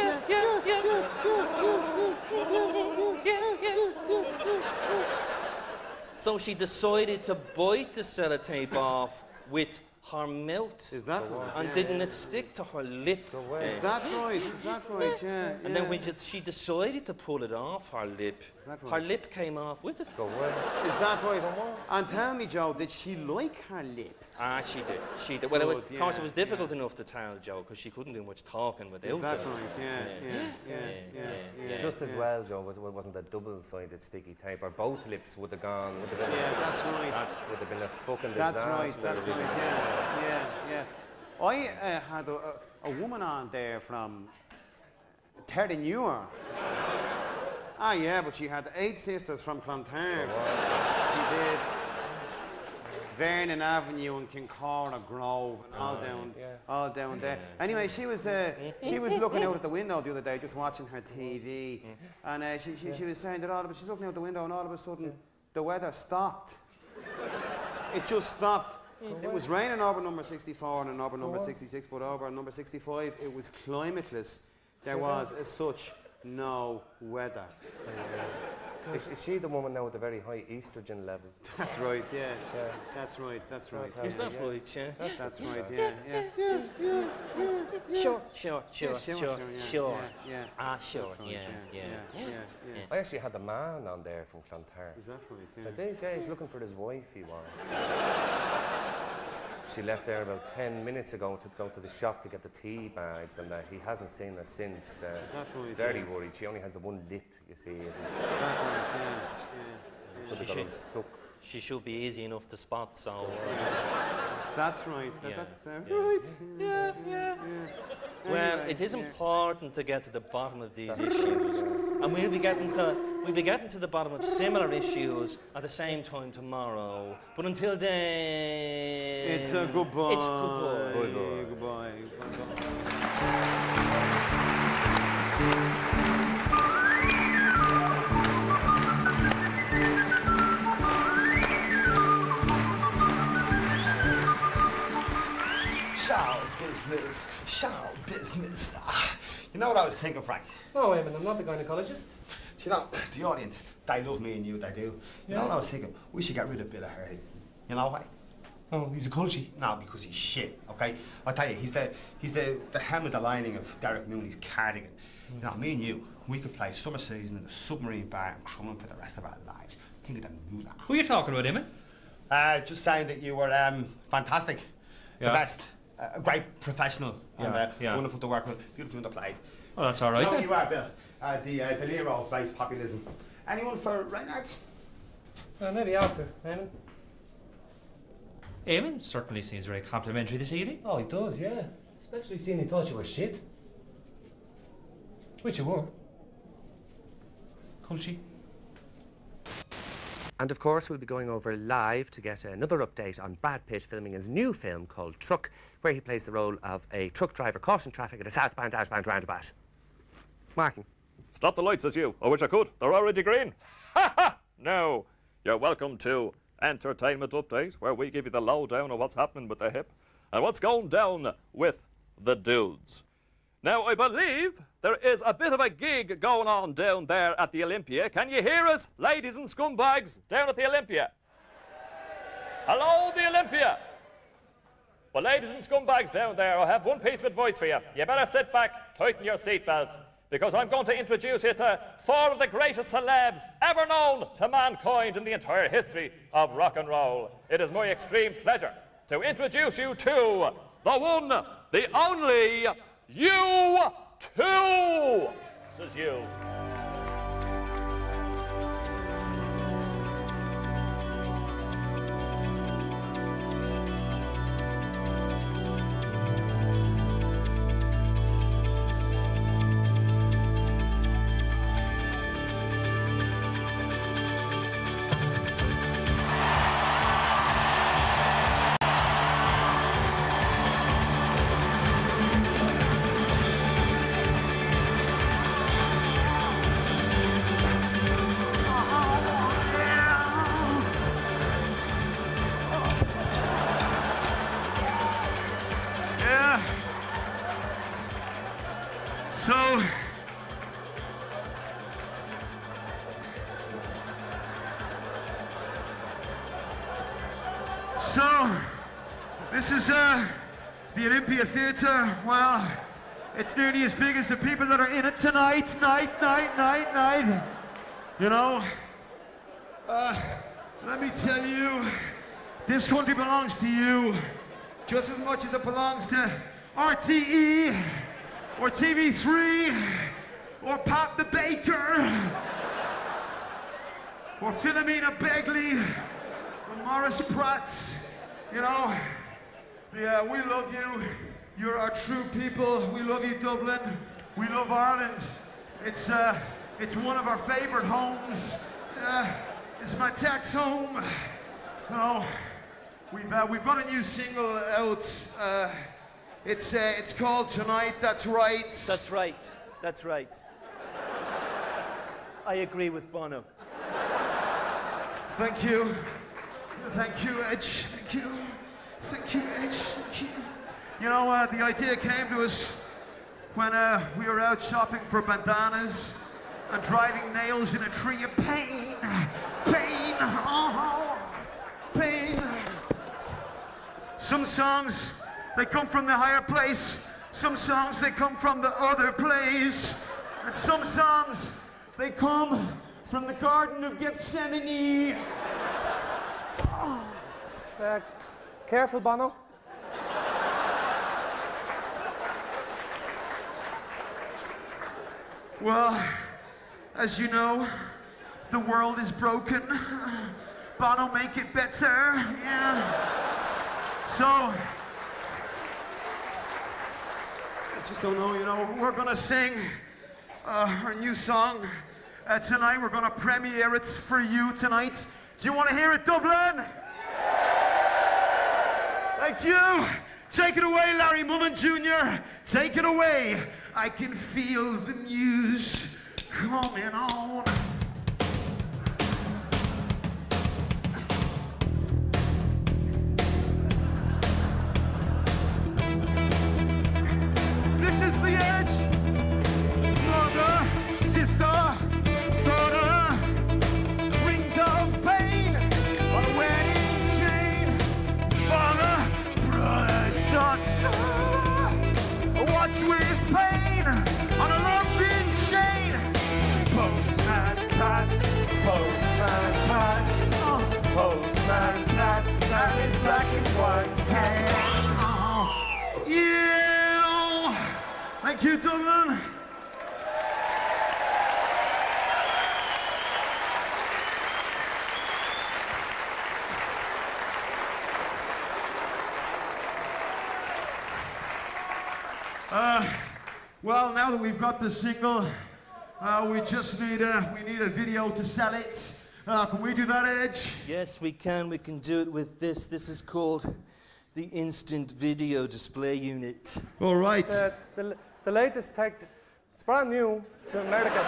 So she decided to bite the sellotape off with her mouth. Is that right? And didn't it stick to her lip? Is that right? Is that right? Yeah. And then when she decided to pull it off her lip, her lip came off with it. Is that right? And tell me, Joe, did she like her lip? Ah, she did. She did. Well, of course, it was difficult enough to tell Joe because she couldn't do much talking without it. Is that right? Yeah. Just as well, Joe, wasn't that double-sided sticky tape, or both lips would have gone. Yeah, that's right. That would have been a fucking disaster. That's right. Yeah. I had a woman on there from Terry Newer. Ah, yeah, but she had 8 sisters from Clontarf. She did Vernon Avenue and Kincora Grove and all down there. Anyway, she was looking out at the window the other day, just watching her TV, and she was saying that she's looking out the window, and all of a sudden the weather stopped. It just stopped. It was raining over number 64 and over number 66, but over number 65 it was climateless. There was, as such, no weather. Is she the woman now with a very high estrogen level? That's right, yeah. That's right. Is that right, yeah? That's right, yeah. Sure. Yeah. Sure, yeah. I actually had a man on there from Clontarf. Is that right, yeah? I think he's looking for his wife, he was. She left there about 10 minutes ago to go to the shop to get the tea bags, and he hasn't seen her since. He's very worried. She only has the one lip, you see. She should be easy enough to spot, so... That's right. That's right. Well, it is important to get to the bottom of these issues, and we'll be getting to the bottom of similar issues at the same time tomorrow. But until then, it's a goodbye. It's goodbye. Goodbye. Show business. You know what I was thinking, Frank? No, Eamon, I'm not the gynecologist. You know, the audience, they love me and you, they do. You know what I was thinking? We should get rid of Bill O'Hare. You know why? Oh, he's a culture. No, because he's shit, okay? I tell you, he's the hem of the lining of Derek Mooney's cardigan. You know, me and you, we could play summer season in a submarine bar in Crumlin for the rest of our lives. Think of the moolah. Who are you talking about, Eamon? Just saying that you were fantastic. The best. A great professional and wonderful to work with. Beautiful to play. Well, that's all right. So you are, Bill. The Nero of base populism. Anyone for Reynolds? Maybe after, Eamon. Eamon certainly seems very complimentary this evening. Oh, he does, yeah. Especially seeing he thought you were shit. Which you were. Culture. And of course, we'll be going over live to get another update on Brad Pitt filming his new film called Truck, where he plays the role of a truck driver caught in traffic at a southbound outbound roundabout. Martin. Stop the lights, as you. I wish I could. They're already green. Ha ha! No. You're welcome to Entertainment Update, where we give you the lowdown of what's happening with the hip and what's going down with the dudes. Now, I believe there is a bit of a gig going on down there at the Olympia. Can you hear us, ladies and scumbags, down at the Olympia? Hello, the Olympia. Well, ladies and scumbags down there, I have one piece of advice for you. You better sit back, tighten your seatbelts, because I'm going to introduce you to 4 of the greatest celebs ever known to mankind in the entire history of rock and roll. It is my extreme pleasure to introduce you to the one, the only, U2! This is you. So, this is The Olympia Theatre, well, it's nearly as big as the people that are in it tonight. Night. You know, let me tell you, this country belongs to you just as much as it belongs to RTE or TV3 or Pat the Baker or Philomena Begley or Morris Pratt. You know, yeah, we love you. You're our true people. We love you, Dublin. We love Ireland. It's one of our favorite homes. It's my tax home. Oh, we've got a new single out. It's called Tonight. That's right. That's right. That's right. I agree with Bono. Thank you. Thank you, Edge. Thank you. Thank you, Edge. Thank you. You know, the idea came to us when we were out shopping for bandanas and driving nails in a tree of pain. Pain. Oh, pain. Some songs, they come from the higher place. Some songs, they come from the other place. And some songs, they come from the Garden of Gethsemane. Oh. Careful, Bono. Well, as you know, the world is broken. Bono, make it better. Yeah. So, I just don't know, you know, we're gonna sing our new song tonight. We're gonna premiere it for you tonight. Do you want to hear it, Dublin? Thank you. Take it away, Larry Mullen Jr. Take it away. I can feel the muse coming on. This is the edge. Mother, sister, daughter, rings of pain on a wedding chain. Father, brother, daughter, watch with pain on a loving chain. Postman Pat's, Postman Pat's, Postman Pat's, and his black and white hands. Yeah! Thank you, Dublin. Well, now that we've got the single, we just need a video to sell it. Can we do that, Edge? Yes, we can. We can do it with this. This is called the Instant Video Display Unit. All right. It's, the latest tech. It's brand new. It's in America.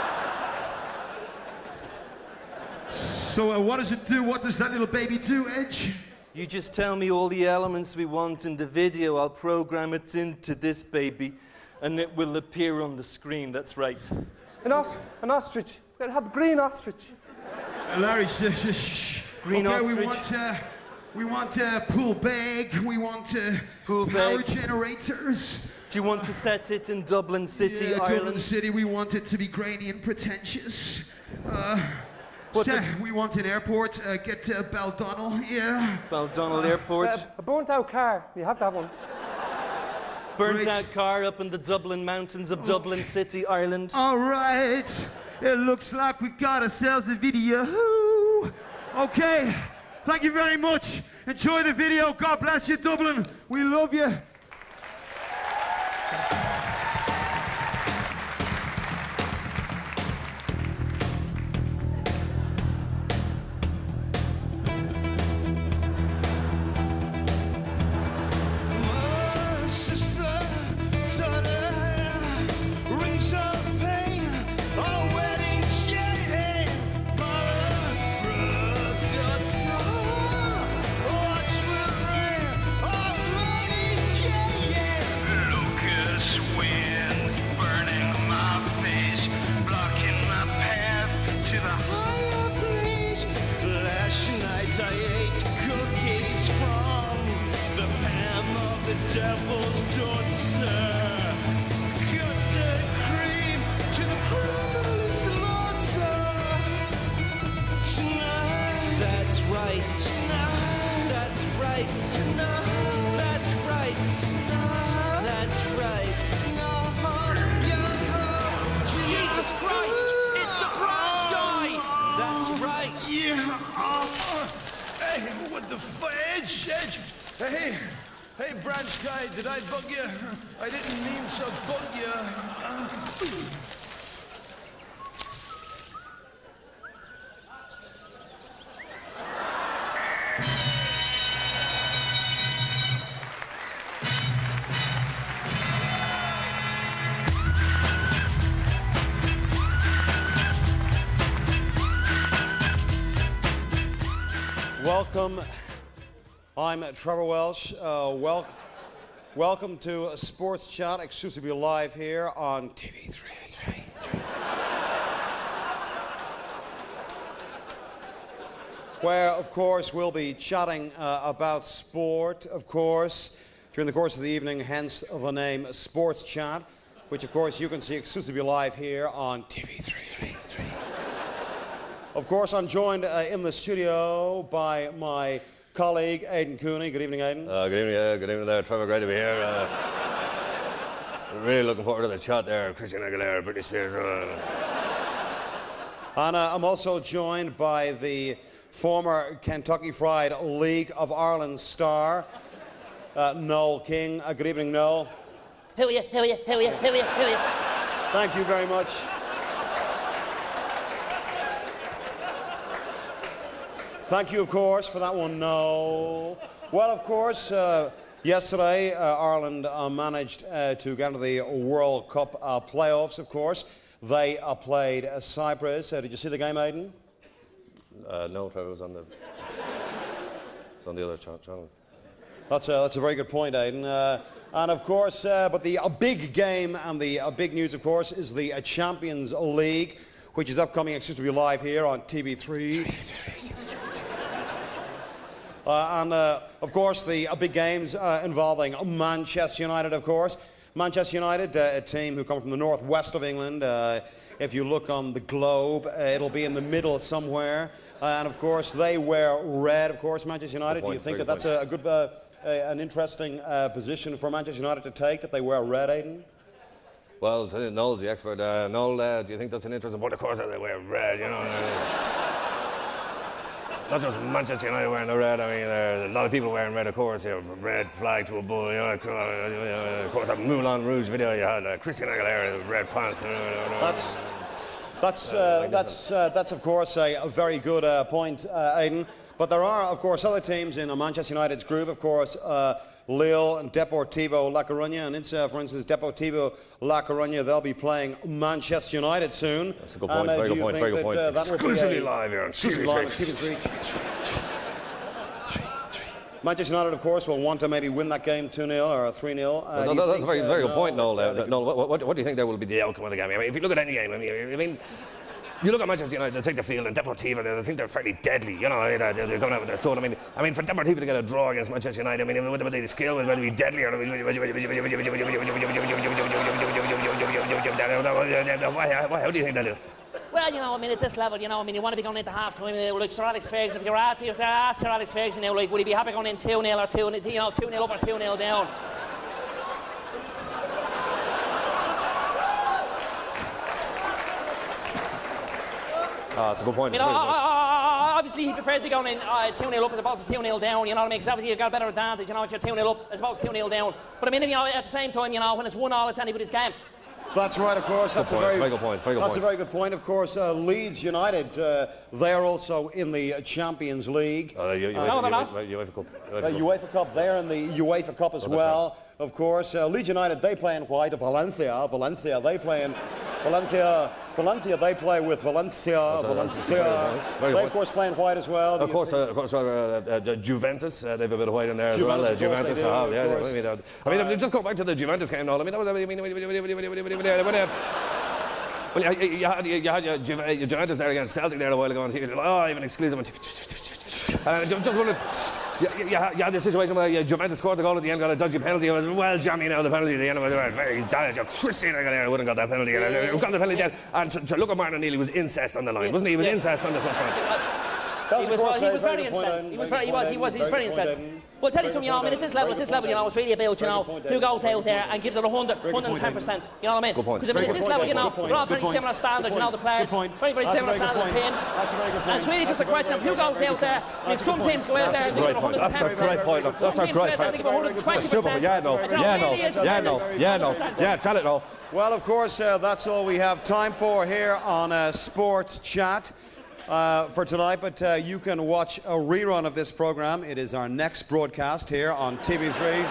So what does it do? What does that little baby do, Edge? You just tell me all the elements we want in the video. I'll program it into this baby, and it will appear on the screen. That's right. An ostrich. We're gonna have a green ostrich. Larry, shh. Green ostrich. We want pool bag. We want pool power bag. generators. Do you want to set it in Dublin City, Ireland? Dublin City. We want it to be grainy and pretentious. We want an airport. Get to Baldonnel. Yeah. Baldonnel Airport. A burnt-out car. You have to have one. Burnt-out car up in the Dublin mountains of Dublin City, Ireland. All right. It looks like we got ourselves a video. Okay. Thank you very much. Enjoy the video. God bless you, Dublin. We love you. Watch with rain, oh, lady, devil's daughter. Custard cream to the criminal slaughter. Tonight. That's right. Tonight. That's right. Tonight. That's right. Tonight. That's right. Jesus Christ! It's the branch guy! That's right! Yeah. Hey, what the Edge? Hey, branch guy, did I bug you? I didn't mean to bug you. Welcome. I'm Trevor Welsh. Welcome to Sports Chat, exclusively live here on TV3. Where, of course, we'll be chatting about sport, of course, during the course of the evening, hence the name Sports Chat, which, of course, you can see exclusively live here on TV3. Of course, I'm joined in the studio by my colleague, Aidan Cooney. Good evening, Aidan. Good evening there, Trevor. Great to be here. Really looking forward to the chat there. Christina Aguilera, Britney Spears. And I'm also joined by the former Kentucky Fried League of Ireland star, Noel King. Good evening, Noel. Who are you? Who are you? Who are you? Who are you? Who are you? Thank you very much. Thank you, of course, for that one, Noel. Well, of course, yesterday Ireland managed to get into the World Cup playoffs, of course. They played Cyprus. Did you see the game, Aidan? No, Trevor, it was on the... It's on the other channel. That's a very good point, Aidan. And of course, but the big game and the big news, of course, is the Champions League, which is upcoming exclusively live here on TV3. Of course, the big games involving Manchester United, of course. Manchester United, a team who come from the northwest of England. If you look on the globe, it'll be in the middle somewhere. And of course, they wear red, of course, Manchester United. Do you think that that's a good, an interesting position for Manchester United to take, that they wear red, Aidan? Well, Noel's the expert. Noel, do you think that's an interesting point? Of course, they wear red, you know. Not just Manchester United wearing the red. I mean, there are a lot of people wearing red, of course. You know, red flag to a bull. You know, of course, that Moulin Rouge video you had, Christina Aguilera, the red pants. That's of course a very good point, Aidan. But there are, of course, other teams in Manchester United's group. Of course, Lille and Deportivo La Coruña, and for instance, Deportivo La Coruña, they'll be playing Manchester United soon. That's a good point, very good point. Exclusively live here on TV3. Manchester United, of course, will want to maybe win that game 2-0 or 3-0. That's a very good point, Noel. Noel, what do you think there will be the outcome of the game? I mean, if you look at any game, I mean you look at Manchester United, they take the field, and Deportivo, they think they're fairly deadly, you know, they're coming out with their sword. I mean, for Deportivo to get a draw against Manchester United, I mean, would they skill, would they be deadly, or how do you think they do? Well, you know, I mean, at this level, you know, I mean, you want to be going into half-time, like Sir Alex Ferguson, if you're asked Sir Alex Ferguson now, like, would he be happy going in 2-0 or 2-0 up or 2-0 down? That's a good point. I mean, obviously, he prefers to be going in 2-0 up as opposed to 2-0 down, you know what I mean? Because obviously, you've got a better advantage, you know, if you're 2-0 up as opposed to 2-0 down. But I mean, you know, at the same time, you know, when it's 1-1, it's anybody's game. That's right, of course. That's a very good point. That's a very good point. Of course, Leeds United, they are also in the Champions League. No, they're not. UEFA Cup. UEFA Cup. They're in the UEFA Cup as well. Of course, Leeds United, they play in white. Valencia, they play in Valencia, they play with Valencia. They, of course, play in white as well. Of course, Juventus, they have a bit of white in there as well. Juventus, I mean, just go back to the Juventus game, Noel. I mean, that was, well, you had your Juventus there against Celtic there a while ago, and I have an exclusive one. And I just wanted... You had this situation where Juventus scored the goal at the end, got a dodgy penalty. It was well jammy now, the penalty at the end. It was very damaging. Christina Aguilera wouldn't have got that penalty. Got the penalty at the end. And to look at Martin O'Neill, he was incest on the line, wasn't he? He was incest on the touchline. He was very incensed. He was very incensed. Well, tell you something, you know, I mean, at this level, you know, it's really about, you know, who goes out there and gives it 110%, you know what I mean? Good point. Because I mean, at this level, you know, they're all very similar standards, you know, the players, very similar standard teams. And it's really just a question of who goes out there. If some teams go out there and give it 110%, that's a great point. That's a great point. Give it 120%. Yeah, tell it all. Well, of course, that's all we have time for here on Sports Chat. For tonight, but you can watch a rerun of this program. It is our next broadcast here on TV3,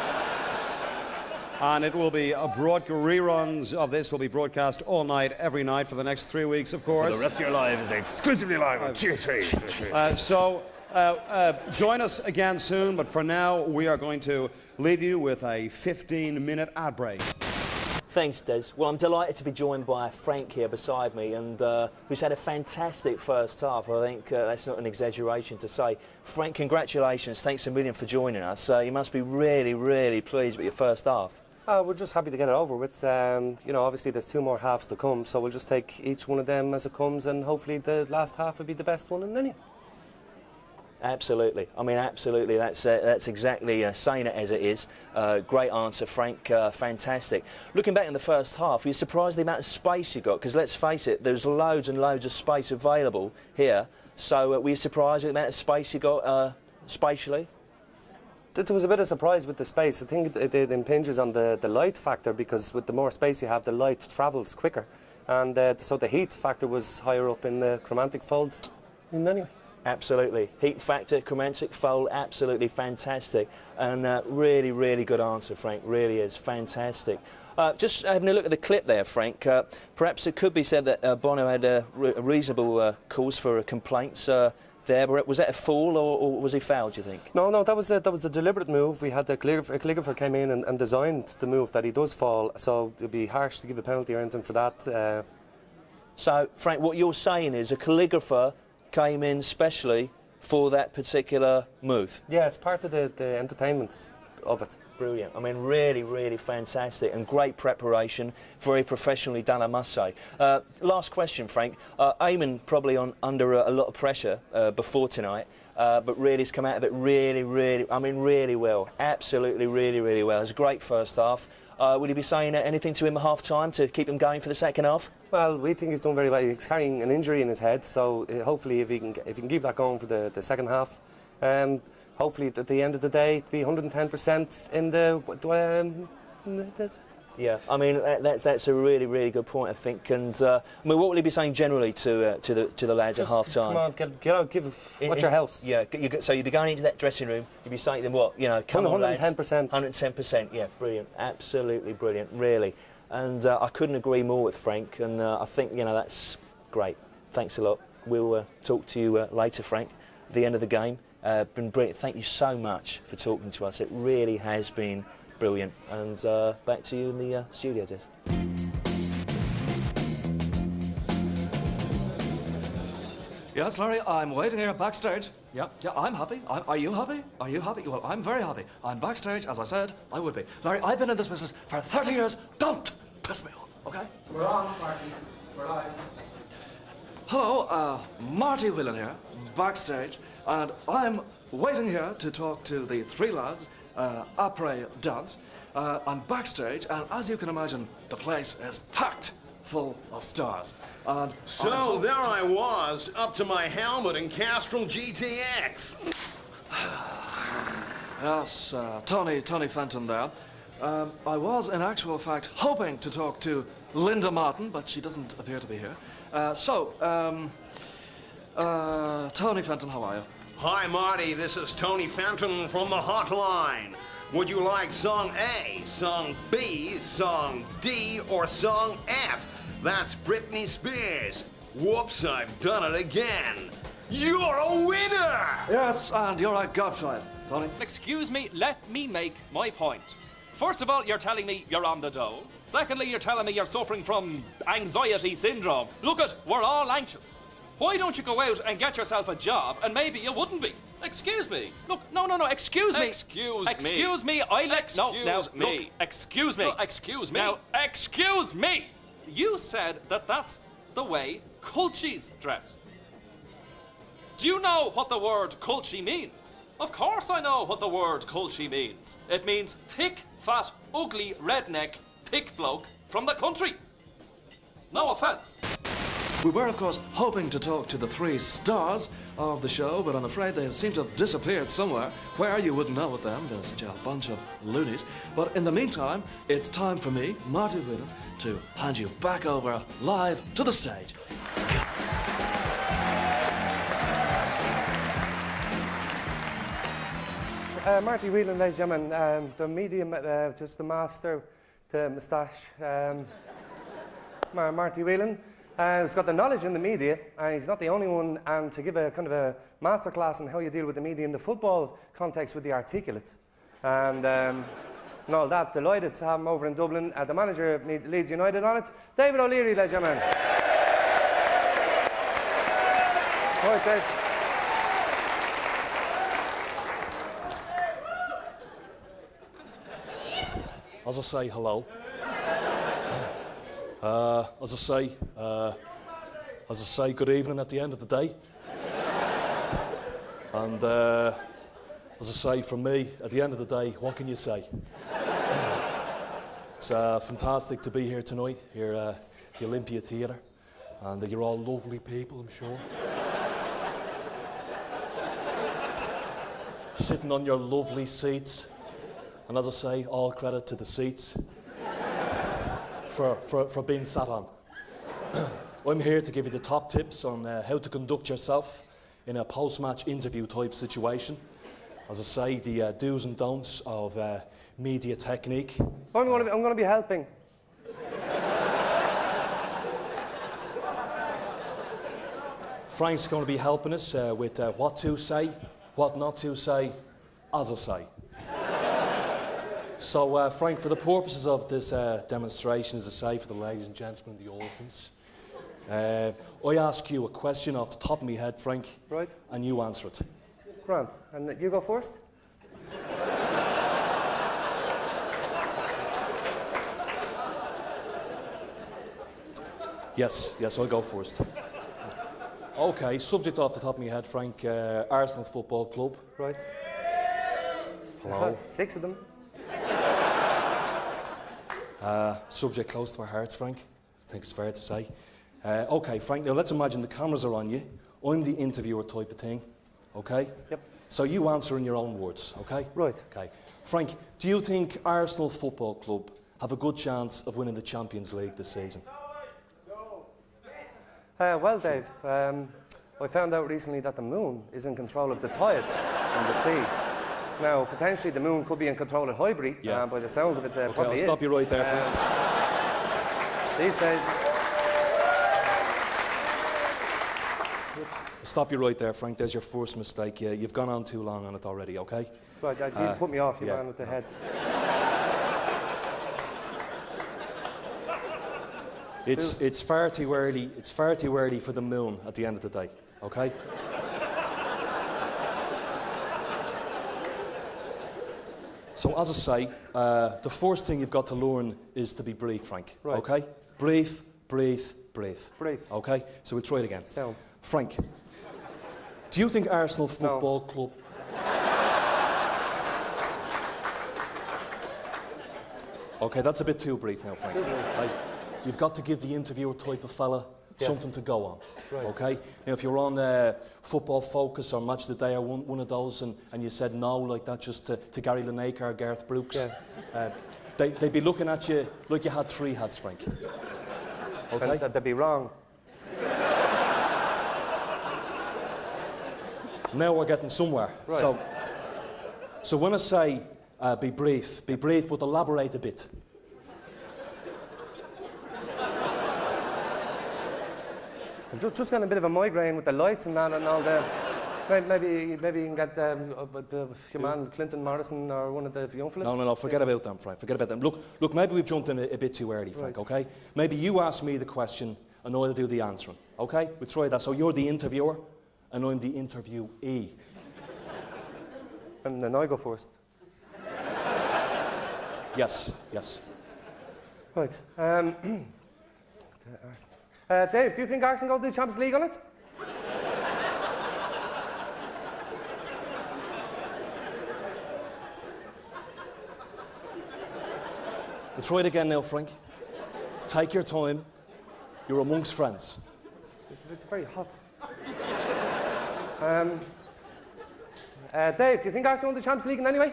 and it will be reruns of this will be broadcast all night, every night for the next 3 weeks, of course. For the rest of your life is exclusively live on TV3. So join us again soon, but for now we are going to leave you with a 15-minute ad break. Thanks, Des. Well, I'm delighted to be joined by Frank here beside me, and who's had a fantastic first half. I think that's not an exaggeration to say. Frank, congratulations. Thanks a million for joining us. You must be really, really pleased with your first half. We're just happy to get it over with. You know, obviously there's 2 more halves to come, so we'll just take each one of them as it comes, and hopefully the last half will be the best one in any. Absolutely. I mean, absolutely. That's exactly saying it as it is. Great answer, Frank. Fantastic. Looking back in the first half, were you surprised the amount of space you got? Because let's face it, there's loads and loads of space available here. So were you surprised at the amount of space you got spatially? There was a bit of surprise with the space. I think it impinges on the light factor, because with the more space you have, the light travels quicker. And so the heat factor was higher up in the chromatic fold. Anyway. Absolutely. Heat factor, chromatic fold, absolutely fantastic. And really, really good answer, Frank. Really is fantastic. Just having a look at the clip there, Frank, perhaps it could be said that Bono had a reasonable cause for complaints there. Was that a foul or was he fouled, do you think? No, that was a deliberate move. We had the calligrapher came in and designed the move that he does fall, so it would be harsh to give a penalty or anything for that. So, Frank, what you're saying is a calligrapher came in specially for that particular move? Yeah, it's part of the entertainment of it. Brilliant. I mean, really, really fantastic and great preparation. Very professionally done, I must say. Last question, Frank. Eamon probably under a lot of pressure before tonight, but really has come out of it really well. Absolutely, really, really well. It was a great first half. Would you be saying anything to him at half-time to keep him going for the second half? Well, we think he's done very well. He's carrying an injury in his head, so hopefully if he can keep that going for the second half, hopefully at the end of the day, be 110% in the... Yeah, I mean that's a really, really good point, I think. And I mean, what will he be saying generally to the lads at half time? Come on, get out, what's your house? Yeah, so you'd be going into that dressing room. You'd be saying to them, what, you know, come on, 110%. 110%. Yeah, brilliant, absolutely brilliant, really. And I couldn't agree more with Frank. And I think that's great. Thanks a lot. We'll talk to you later, Frank. At the end of the game, been brilliant. Thank you so much for talking to us. It really has been brilliant. And back to you in the studio, Des. Yes, Larry, I'm waiting here backstage. Yeah, I'm happy. Are you happy? Are you happy? Well, I'm very happy. I'm backstage, as I said, I would be. Larry, I've been in this business for 30 years. Don't piss me off, OK? We're on, Marty. We're live. Hello, Marty Whelan here, backstage, and I'm waiting here to talk to the 3 lads, après dance. I'm backstage, and as you can imagine, the place is packed full of stars. And so there I was, up to my helmet in Castrol GTX. Yes, Tony Fenton there. I was, in actual fact, hoping to talk to Linda Martin, but she doesn't appear to be here. Tony Fenton, how are you? Hi, Marty. This is Tony Fenton from the hotline. Would you like song A, song B, song D, or song F? That's Britney Spears. Whoops, I've done it again. You're a winner! Yes, and you're a godchild, Tony. Excuse me, let me make my point. First of all, you're telling me you're on the dole. Secondly, you're telling me you're suffering from anxiety syndrome. Look we're all anxious. Why don't you go out and get yourself a job and maybe you wouldn't be? Excuse me. Look, no, excuse me. Excuse me. Excuse me. No, excuse me. Now, excuse me. You said that that's the way culchies dress. Do you know what the word culchie means? Of course I know what the word culchie means. It means thick, fat, ugly, redneck, thick bloke from the country. No offence. We were, of course, hoping to talk to the 3 stars of the show, but I'm afraid they seem to have disappeared somewhere. Where, you wouldn't know with them. They're such a bunch of loonies. But in the meantime, it's time for me, Marty Whelan, to hand you back over live to the stage. Marty Whelan, ladies and gentlemen, the medium, just the master, the moustache. Marty Whelan. He's got the knowledge in the media, and he's not the only one. And to give a kind of a masterclass on how you deal with the media in the football context with the articulate, and all that. Delighted to have him over in Dublin. The manager of Leeds United on it, David O'Leary, ladies and gentlemen. All right, Dave. As I say hello, as I say good evening at the end of the day, and as I say from me at the end of the day, what can you say? It's fantastic to be here tonight, here at the Olympia Theatre, and you're all lovely people, I'm sure. Sitting on your lovely seats. And as I say, all credit to the seats for being sat on. I'm here to give you the top tips on how to conduct yourself in a post-match interview type situation. As I say, the do's and don'ts of media technique. I'm going to be helping. Frank's going to be helping us with what to say, what not to say, as I say. So, Frank, for the purposes of this demonstration, as I say, for the ladies and gentlemen in the audience, I ask you a question off the top of my head, Frank. Right. And you answer it. Grant, and you go first? Yes, I'll go first. Okay, subject off the top of my head, Frank, Arsenal Football Club. Right. Hello. 6 of them. Subject close to our hearts, Frank. I think it's fair to say. Okay, Frank, now let's imagine the cameras are on you. I'm the interviewer type of thing, okay? Yep. So you answer in your own words, okay? Right. Okay. Frank, do you think Arsenal Football Club have a good chance of winning the Champions League this season? Well, Dave, I found out recently that the moon is in control of the tides in the sea. Now, potentially the moon could be in control of Highbury, by the sounds of it, okay, probably I'll stop you right there, Frank. These days... I'll stop you right there, Frank. There's your first mistake. You've gone on too long on it already, okay? Right, you put me off, you man with the head. It's far too early. It's far too early for the moon at the end of the day, okay? So as I say, the first thing you've got to learn is to be brief, Frank. Right. Okay? Brief, breathe. Brief. Okay? So we'll try it again. Sound. Frank, do you think Arsenal Football Club... Okay, that's a bit too brief now, Frank. Right. You've got to give the interviewer type of fella something to go on. Right. Okay? Now, if you're on Football Focus or Match of the Day or one of those and you said no like that just to Gary Lineker or Gareth Brooks, they'd be looking at you like you had 3 hats, Frank. Okay? They'd be wrong. Now we're getting somewhere. Right. So when I say be brief, but elaborate a bit. I'm just getting a bit of a migraine with the lights and that and all the... Maybe you can get your man Clinton Morrison or one of the young fellas. No, forget about them, Frank. Forget about them. Look, maybe we've jumped in a bit too early, Frank, okay? Maybe you ask me the question and I'll do the answering, okay? We'll try that. So you're the interviewer and I'm the interviewee. And then I go first. Yes, yes. Right. Dave, do you think Arsenal go to the Champions League on it? We'll try it again now, Frank. Take your time. You're amongst friends. It's very hot. Dave, do you think Arsenal won the Champions League in any way?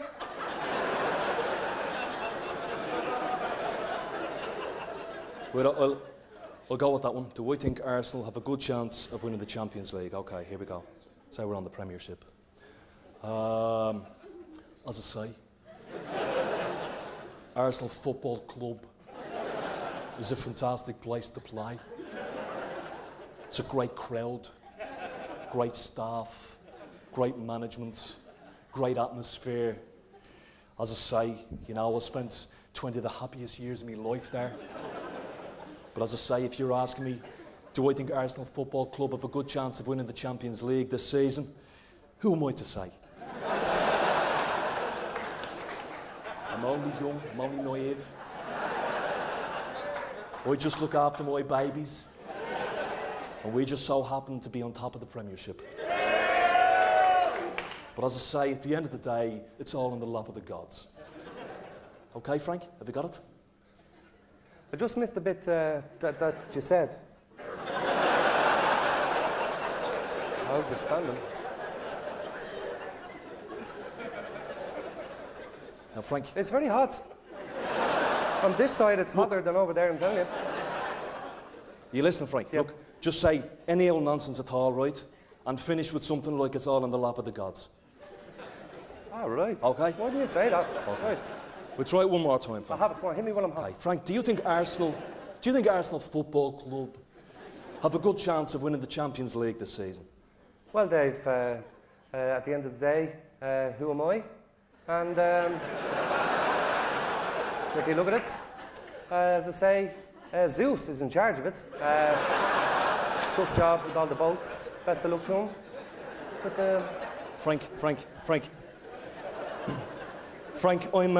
Well, I'll go with that one. Do I think Arsenal have a good chance of winning the Champions League? Okay, here we go. So we're on the Premiership. As I say, Arsenal Football Club is a fantastic place to play. It's a great crowd, great staff, great management, great atmosphere. As I say, you know, I spent 20 of the happiest years of my life there. But as I say, if you're asking me, do I think Arsenal Football Club have a good chance of winning the Champions League this season? Who am I to say? I'm only young, I'm only naive. I just look after my babies. And we just so happen to be on top of the Premiership. But as I say, at the end of the day, it's all in the lap of the gods. Okay, Frank? Have you got it? I just missed the bit that you said. I'll just stand them. Now, Frank. It's very hot. On this side, it's hotter than over there, I'm telling you. You listen, Frank. Yep. Look, just say any old nonsense at all, right? And finish with something like it's all in the lap of the gods. All right. Okay? Why do you say that? Okay. Right. We'll try it one more time, Frank. I have it. Come on, hit me while I'm hot. Okay. Frank, do you think Arsenal Football Club have a good chance of winning the Champions League this season? Well, Dave, at the end of the day, who am I? And if you look at it, as I say, Zeus is in charge of it. Tough job with all the boats. Best of luck to him. But, Frank, I'm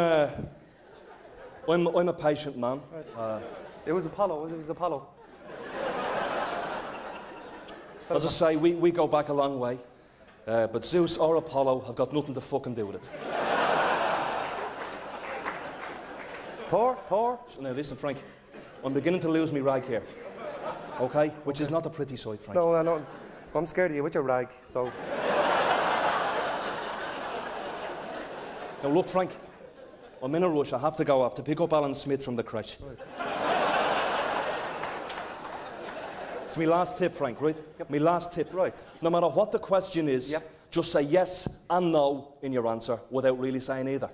a patient man. Right. It was Apollo. It was Apollo. As I say, we go back a long way. But Zeus or Apollo have got nothing to fucking do with it. Thor? Now listen, Frank. I'm beginning to lose me rag here. Okay? Which is not a pretty sight, Frank. No. I'm scared of you with your rag, so... Now look, Frank. I'm in a rush. I have to go. I have to pick up Alan Smith from the crèche. Right. It's my last tip, Frank, right? Yep. My last tip. Right. No matter what the question is, yep. Just say yes and no in your answer without really saying either.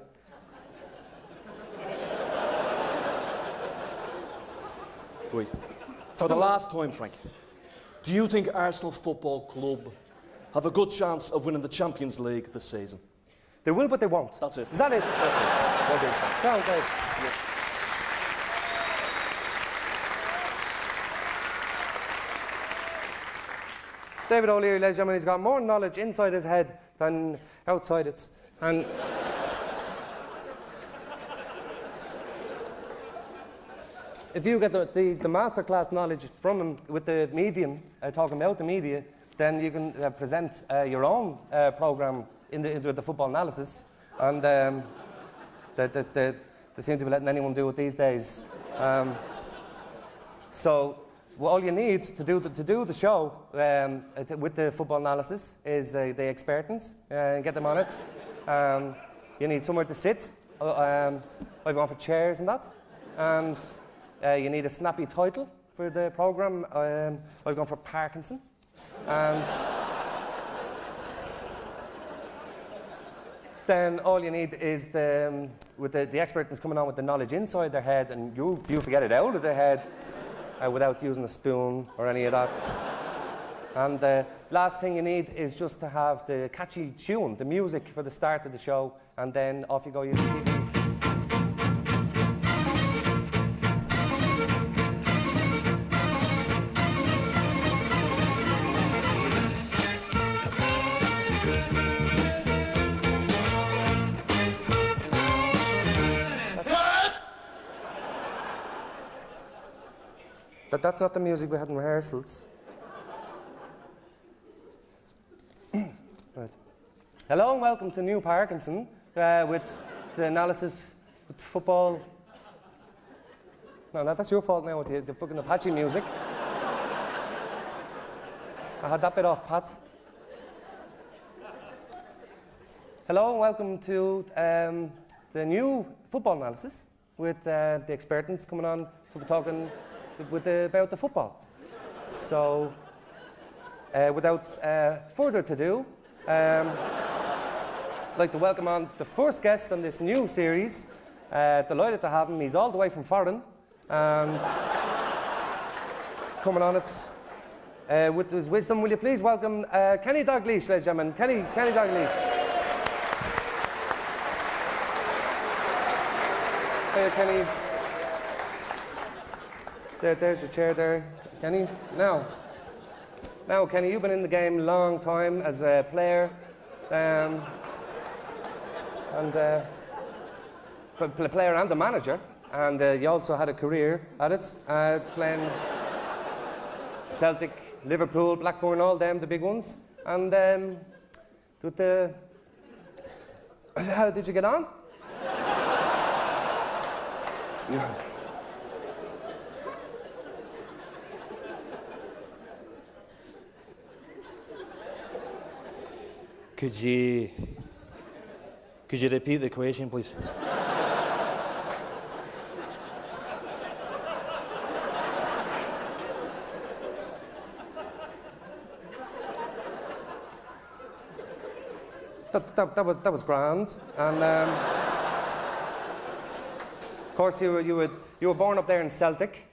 Right. For the last time, Frank, do you think Arsenal Football Club have a good chance of winning the Champions League this season? They will, but they won't. That's it. Is that it? That's it. Well done. Sound good. Yeah. David O'Leary, ladies and gentlemen, he's got more knowledge inside his head than outside it. And if you get the masterclass knowledge from him with the medium, talking about the media, then you can present your own programme into the football analysis. And they seem to be letting anyone do it these days. So all you need to do the show with the football analysis is the expertins and get them on it. You need somewhere to sit. I've gone for chairs and that. And you need a snappy title for the programme. I've gone for Parkinson. And then all you need is with the experts coming on with the knowledge inside their head, and you forget it out of their head without using a spoon or any of that. And the last thing you need is just to have the catchy tune, the music for the start of the show, and then off you go. That's not the music we had in rehearsals. Right. Hello and welcome to New Parkinson with the analysis with football. No, that's your fault now with the fucking Apache music. I had that bit off, Pat. Hello and welcome to the new football analysis with the experts coming on to be talking about the football. So, without further ado, I'd like to welcome on the first guest on this new series. Delighted to have him. He's all the way from foreign and coming on it with his wisdom. Will you please welcome Kenny Dalglish, ladies and gentlemen. Kenny Dalglish. Hey, Kenny. There's your chair there, Kenny. Now, Kenny, you've been in the game a long time as a player, and player and a manager, and you also had a career at it, playing Celtic, Liverpool, Blackburn, all them, the big ones. And with the, how did you get on? Yeah. Could you repeat the question, please? That was grand, and of course you were born up there in Celtic.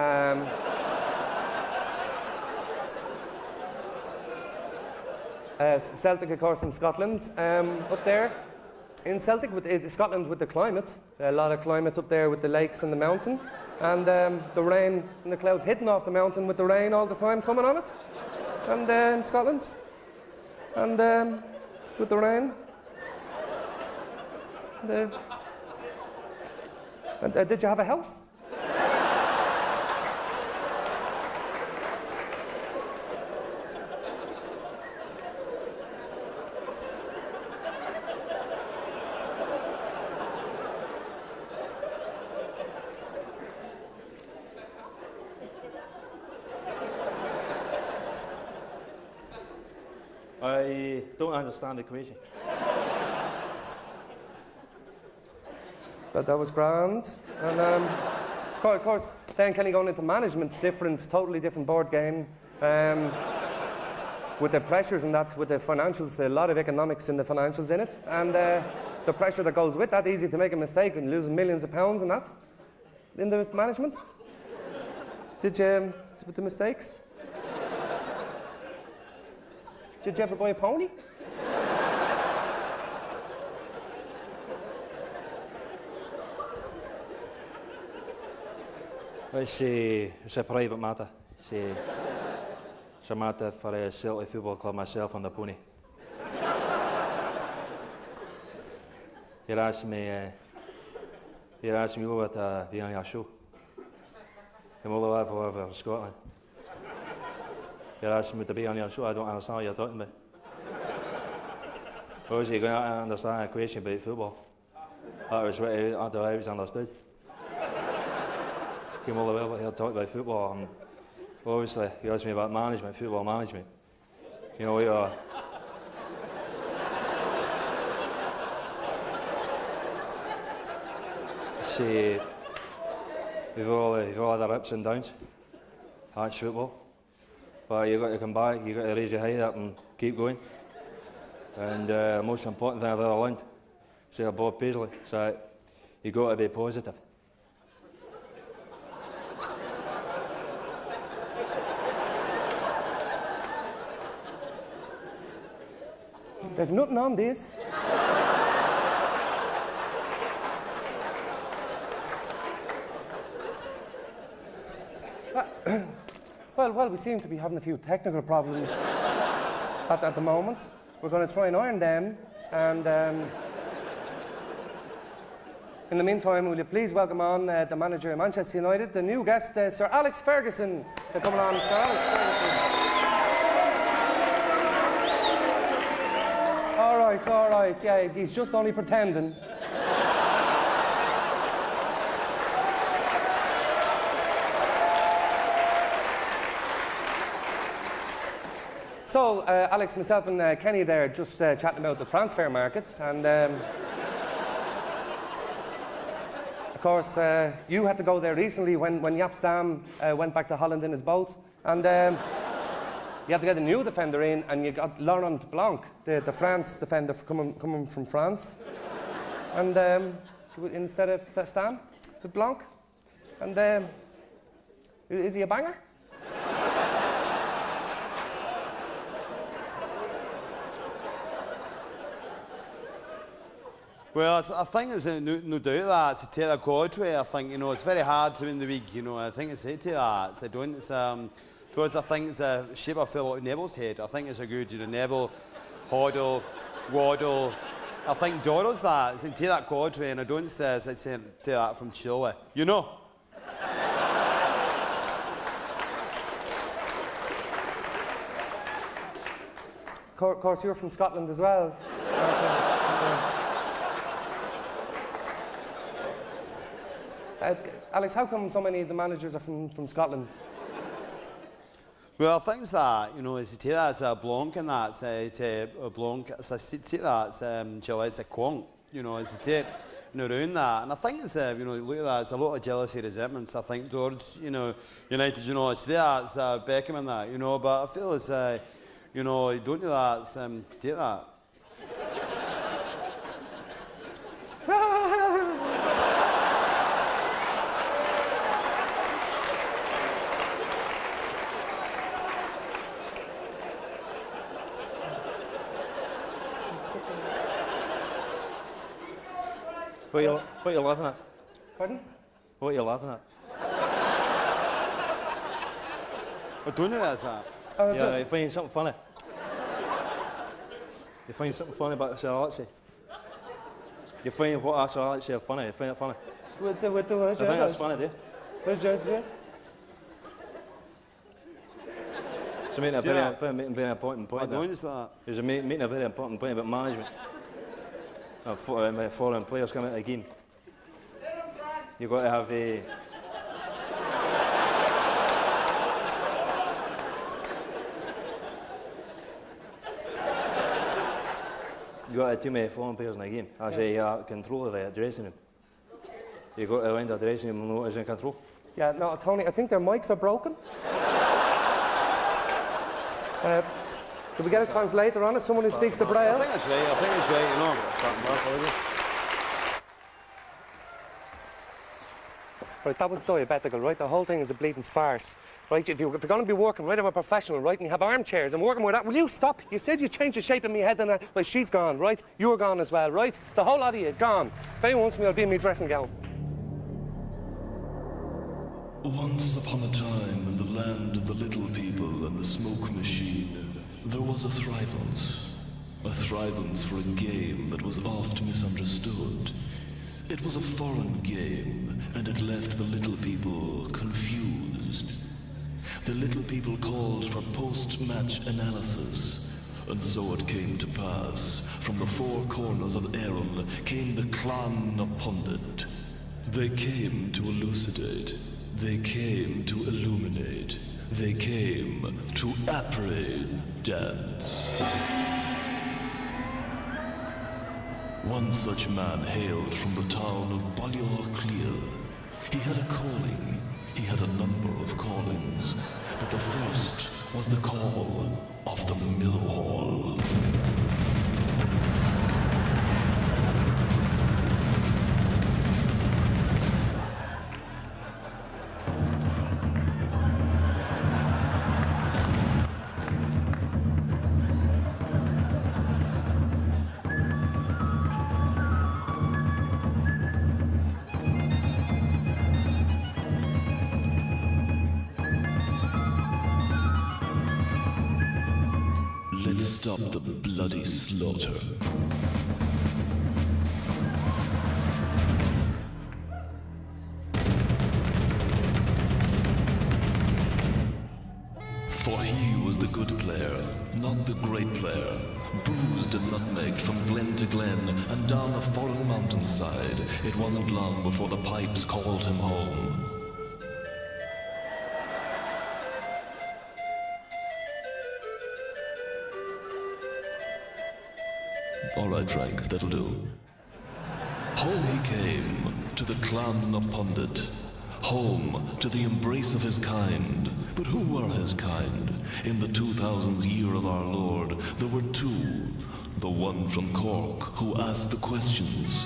Celtic, of course, in Scotland. Up there in Celtic, Scotland, with the climate, a lot of climate up there with the lakes and the mountain, and the rain and the clouds hitting off the mountain with the rain all the time coming on it, and in Scotland, and with the rain. And did you have a house? I don't understand the question. That was grand. And of course, then Kenny going into management, totally different board game. With the pressures and that, with the financials, a lot of economics in the financials in it. And the pressure that goes with that, easy to make a mistake and lose millions of pounds and that. In the management. Did you, with the mistakes? Did you ever buy a pony? It's a private matter. It's a matter for a Celtic Football Club, myself and the pony. You asked me over to be on your show. I'm all the way over Scotland. You're asking me to be on your show. I don't understand what you're talking about. Obviously, you're going to understand a question about football. That was what I was understood. Came all the way over here to talk about football. And obviously, you asked me about management, football management. You know, see, we've all had our ups and downs. That's football. But you've got to come back, you've got to raise your head up and keep going. And the most important thing I've ever learned, say Bob Paisley, so you've got to be positive. There's nothing on this. Well, we seem to be having a few technical problems at the moment. We're going to try and iron them, and In the meantime, will you please welcome on the manager of Manchester United, the new guest, Sir Alex Ferguson. They're coming on, Sir Alex Ferguson. All right, yeah, he's just only pretending. So, Alex, myself and Kenny there just chatting about the transfer market, and of course, you had to go there recently when Jaap Stam went back to Holland in his boat, and you had to get a new defender in, and you got Laurent Blanc, the France defender coming from France, and instead of Stam, with Blanc, and is he a banger? Well, I think there's no doubt that it's a Taylor Godway. I think, you know, it's very hard to win the league, you know. I think it's to that. I don't, it's, because I think it's a shape I feel like Neville's head. I think it's a good, you know, Neville, Hoddle, Waddle. I think Dora's that. It's Taylor Godway, and I don't say it's take that from Chile. You know? Of course, you're from Scotland as well, aren't you? Alex, how come so many of the managers are from Scotland? Well, things that, you know, as you take that as a Blanc and that's a Blanc, as I take that as Chile, it's a Quonk, you know, as you take, you know, around that. And I think it's, you know, look at that, it's a lot of jealousy, resentments, I think, towards, you know, United, you know, it's there, it's Beckham and that, you know, but I feel it's, you know, you don't do that, it's, take that. What are you laughing at? Pardon? What are you laughing at? I don't know that's that. Yeah, you find something funny. You find something funny about Sir Alexei. You find what Sir Alexei funny. You find it funny. I think that's funny, do you? Where's Joe? So making a very important point. I noticed that. He's making a very important point about management. Foreign players coming out again. You've got to have a. You've got to have too many foreign players in a game. As a control of the dressing room. You've got to go into the dressing room and know who's in control. Yeah, no, Tony, I think their mics are broken. Could we get a translator on it? Someone who speaks the Braille? I think it's right, you know. Right, that was diabetical, right? The whole thing is a bleeding farce. Right, if you're going to be working, right, I'm a professional, right, and you have armchairs and working with that, will you stop? You said you changed the shape of my head and well, she's gone, right? You're gone as well, right? The whole lot of you, gone. If anyone wants me, I'll be in my dressing gown. Once upon a time, in the land of the little people and the smoke machine, there was a thrivance. A thrivance for a game that was oft misunderstood. It was a foreign game, and it left the little people confused. The little people called for post-match analysis, and so it came to pass. From the four corners of Erin came the clan of Pundit. They came to elucidate. They came to illuminate. They came to après dance. One such man hailed from the town of Balliol-Clear. He had a calling. He had a number of callings. But the first was the call of the Millwall. Let's stop the bloody slaughter. For he was the good player, not the great player, bruised and nutmegged from glen to glen and down a foreign mountainside. It wasn't long before the pipes called him home. All right, Frank, that'll do. Home he came, to the Clan Pundit. Home, to the embrace of his kind. But who were his kind? In the 2000th year of our Lord, there were two. The one from Cork, who asked the questions.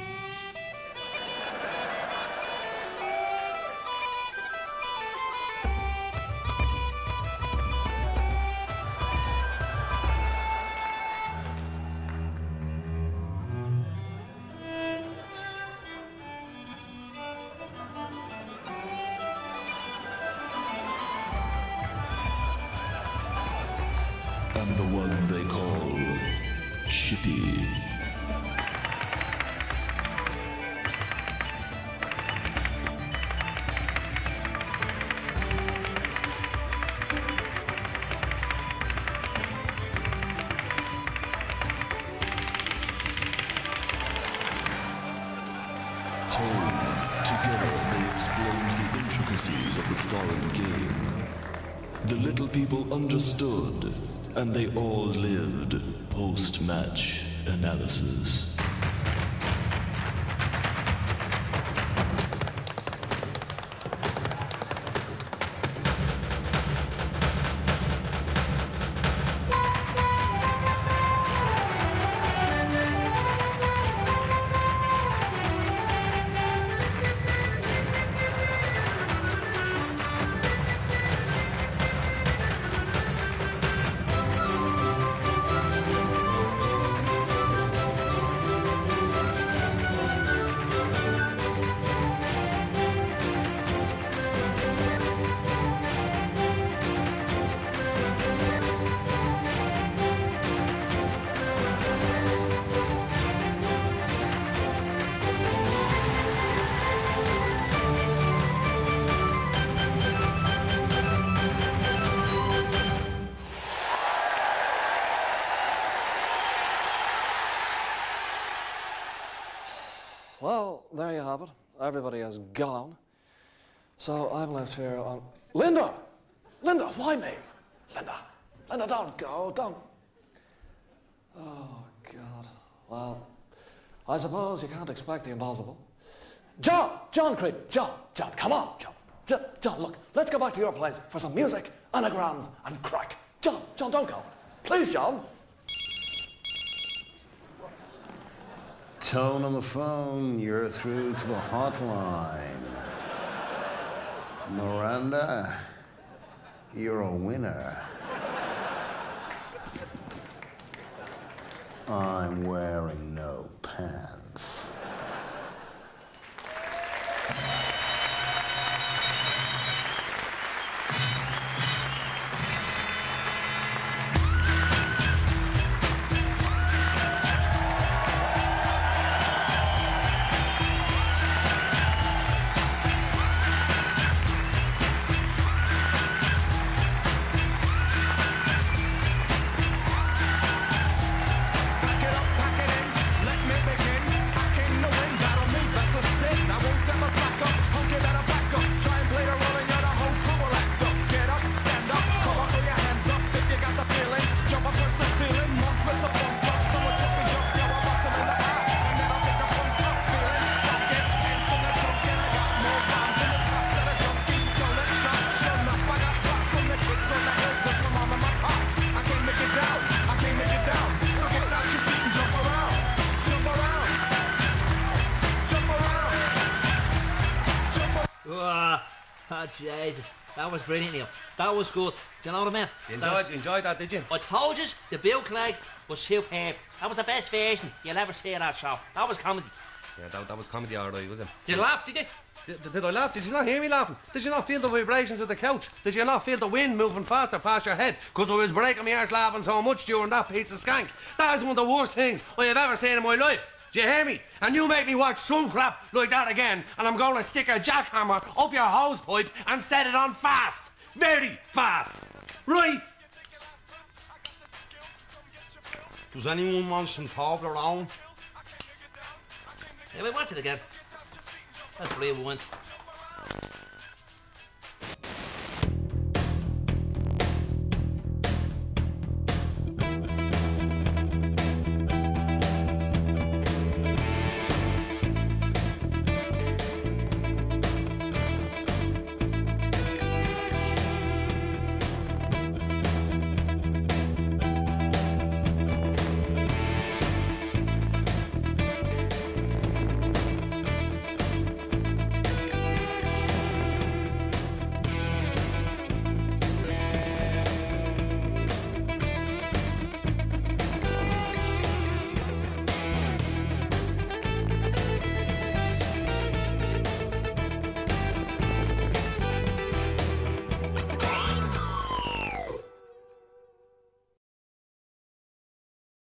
And the one they call Shippy. Together they explained the intricacies of the foreign game. The little people understood, and they all lived post-match analysis. Well, there you have it. Everybody has gone. So I'm left here on... Linda! Linda, why me? Linda, don't go, don't... Oh, God. Well, I suppose you can't expect the impossible. John Creed, John, come on, John, look, let's go back to your place for some music, anagrams, and crack. John, don't go. Please, John. Tone on the phone, you're through to the hotline. Miranda, you're a winner. I'm wearing no pants. Oh, Jesus. That was brilliant, Neil. That was good. Do you know what I mean? You enjoyed that, did you? I told you, the bootleg was superb. That was the best version you'll ever see of that show. That was comedy. Yeah, that was comedy, alright, wasn't it? Did you laugh, did you? Did I laugh? Did you not hear me laughing? Did you not feel the vibrations of the couch? Did you not feel the wind moving faster past your head? Because I was breaking my arse laughing so much during that piece of skank. That is one of the worst things I have ever seen in my life. Do you hear me? And you make me watch some crap like that again, and I'm going to stick a jackhammer up your hose pipe and set it on fast. Very fast. Right. Does anyone want some Toblerone? Yeah, we wanted to get. That's what we want.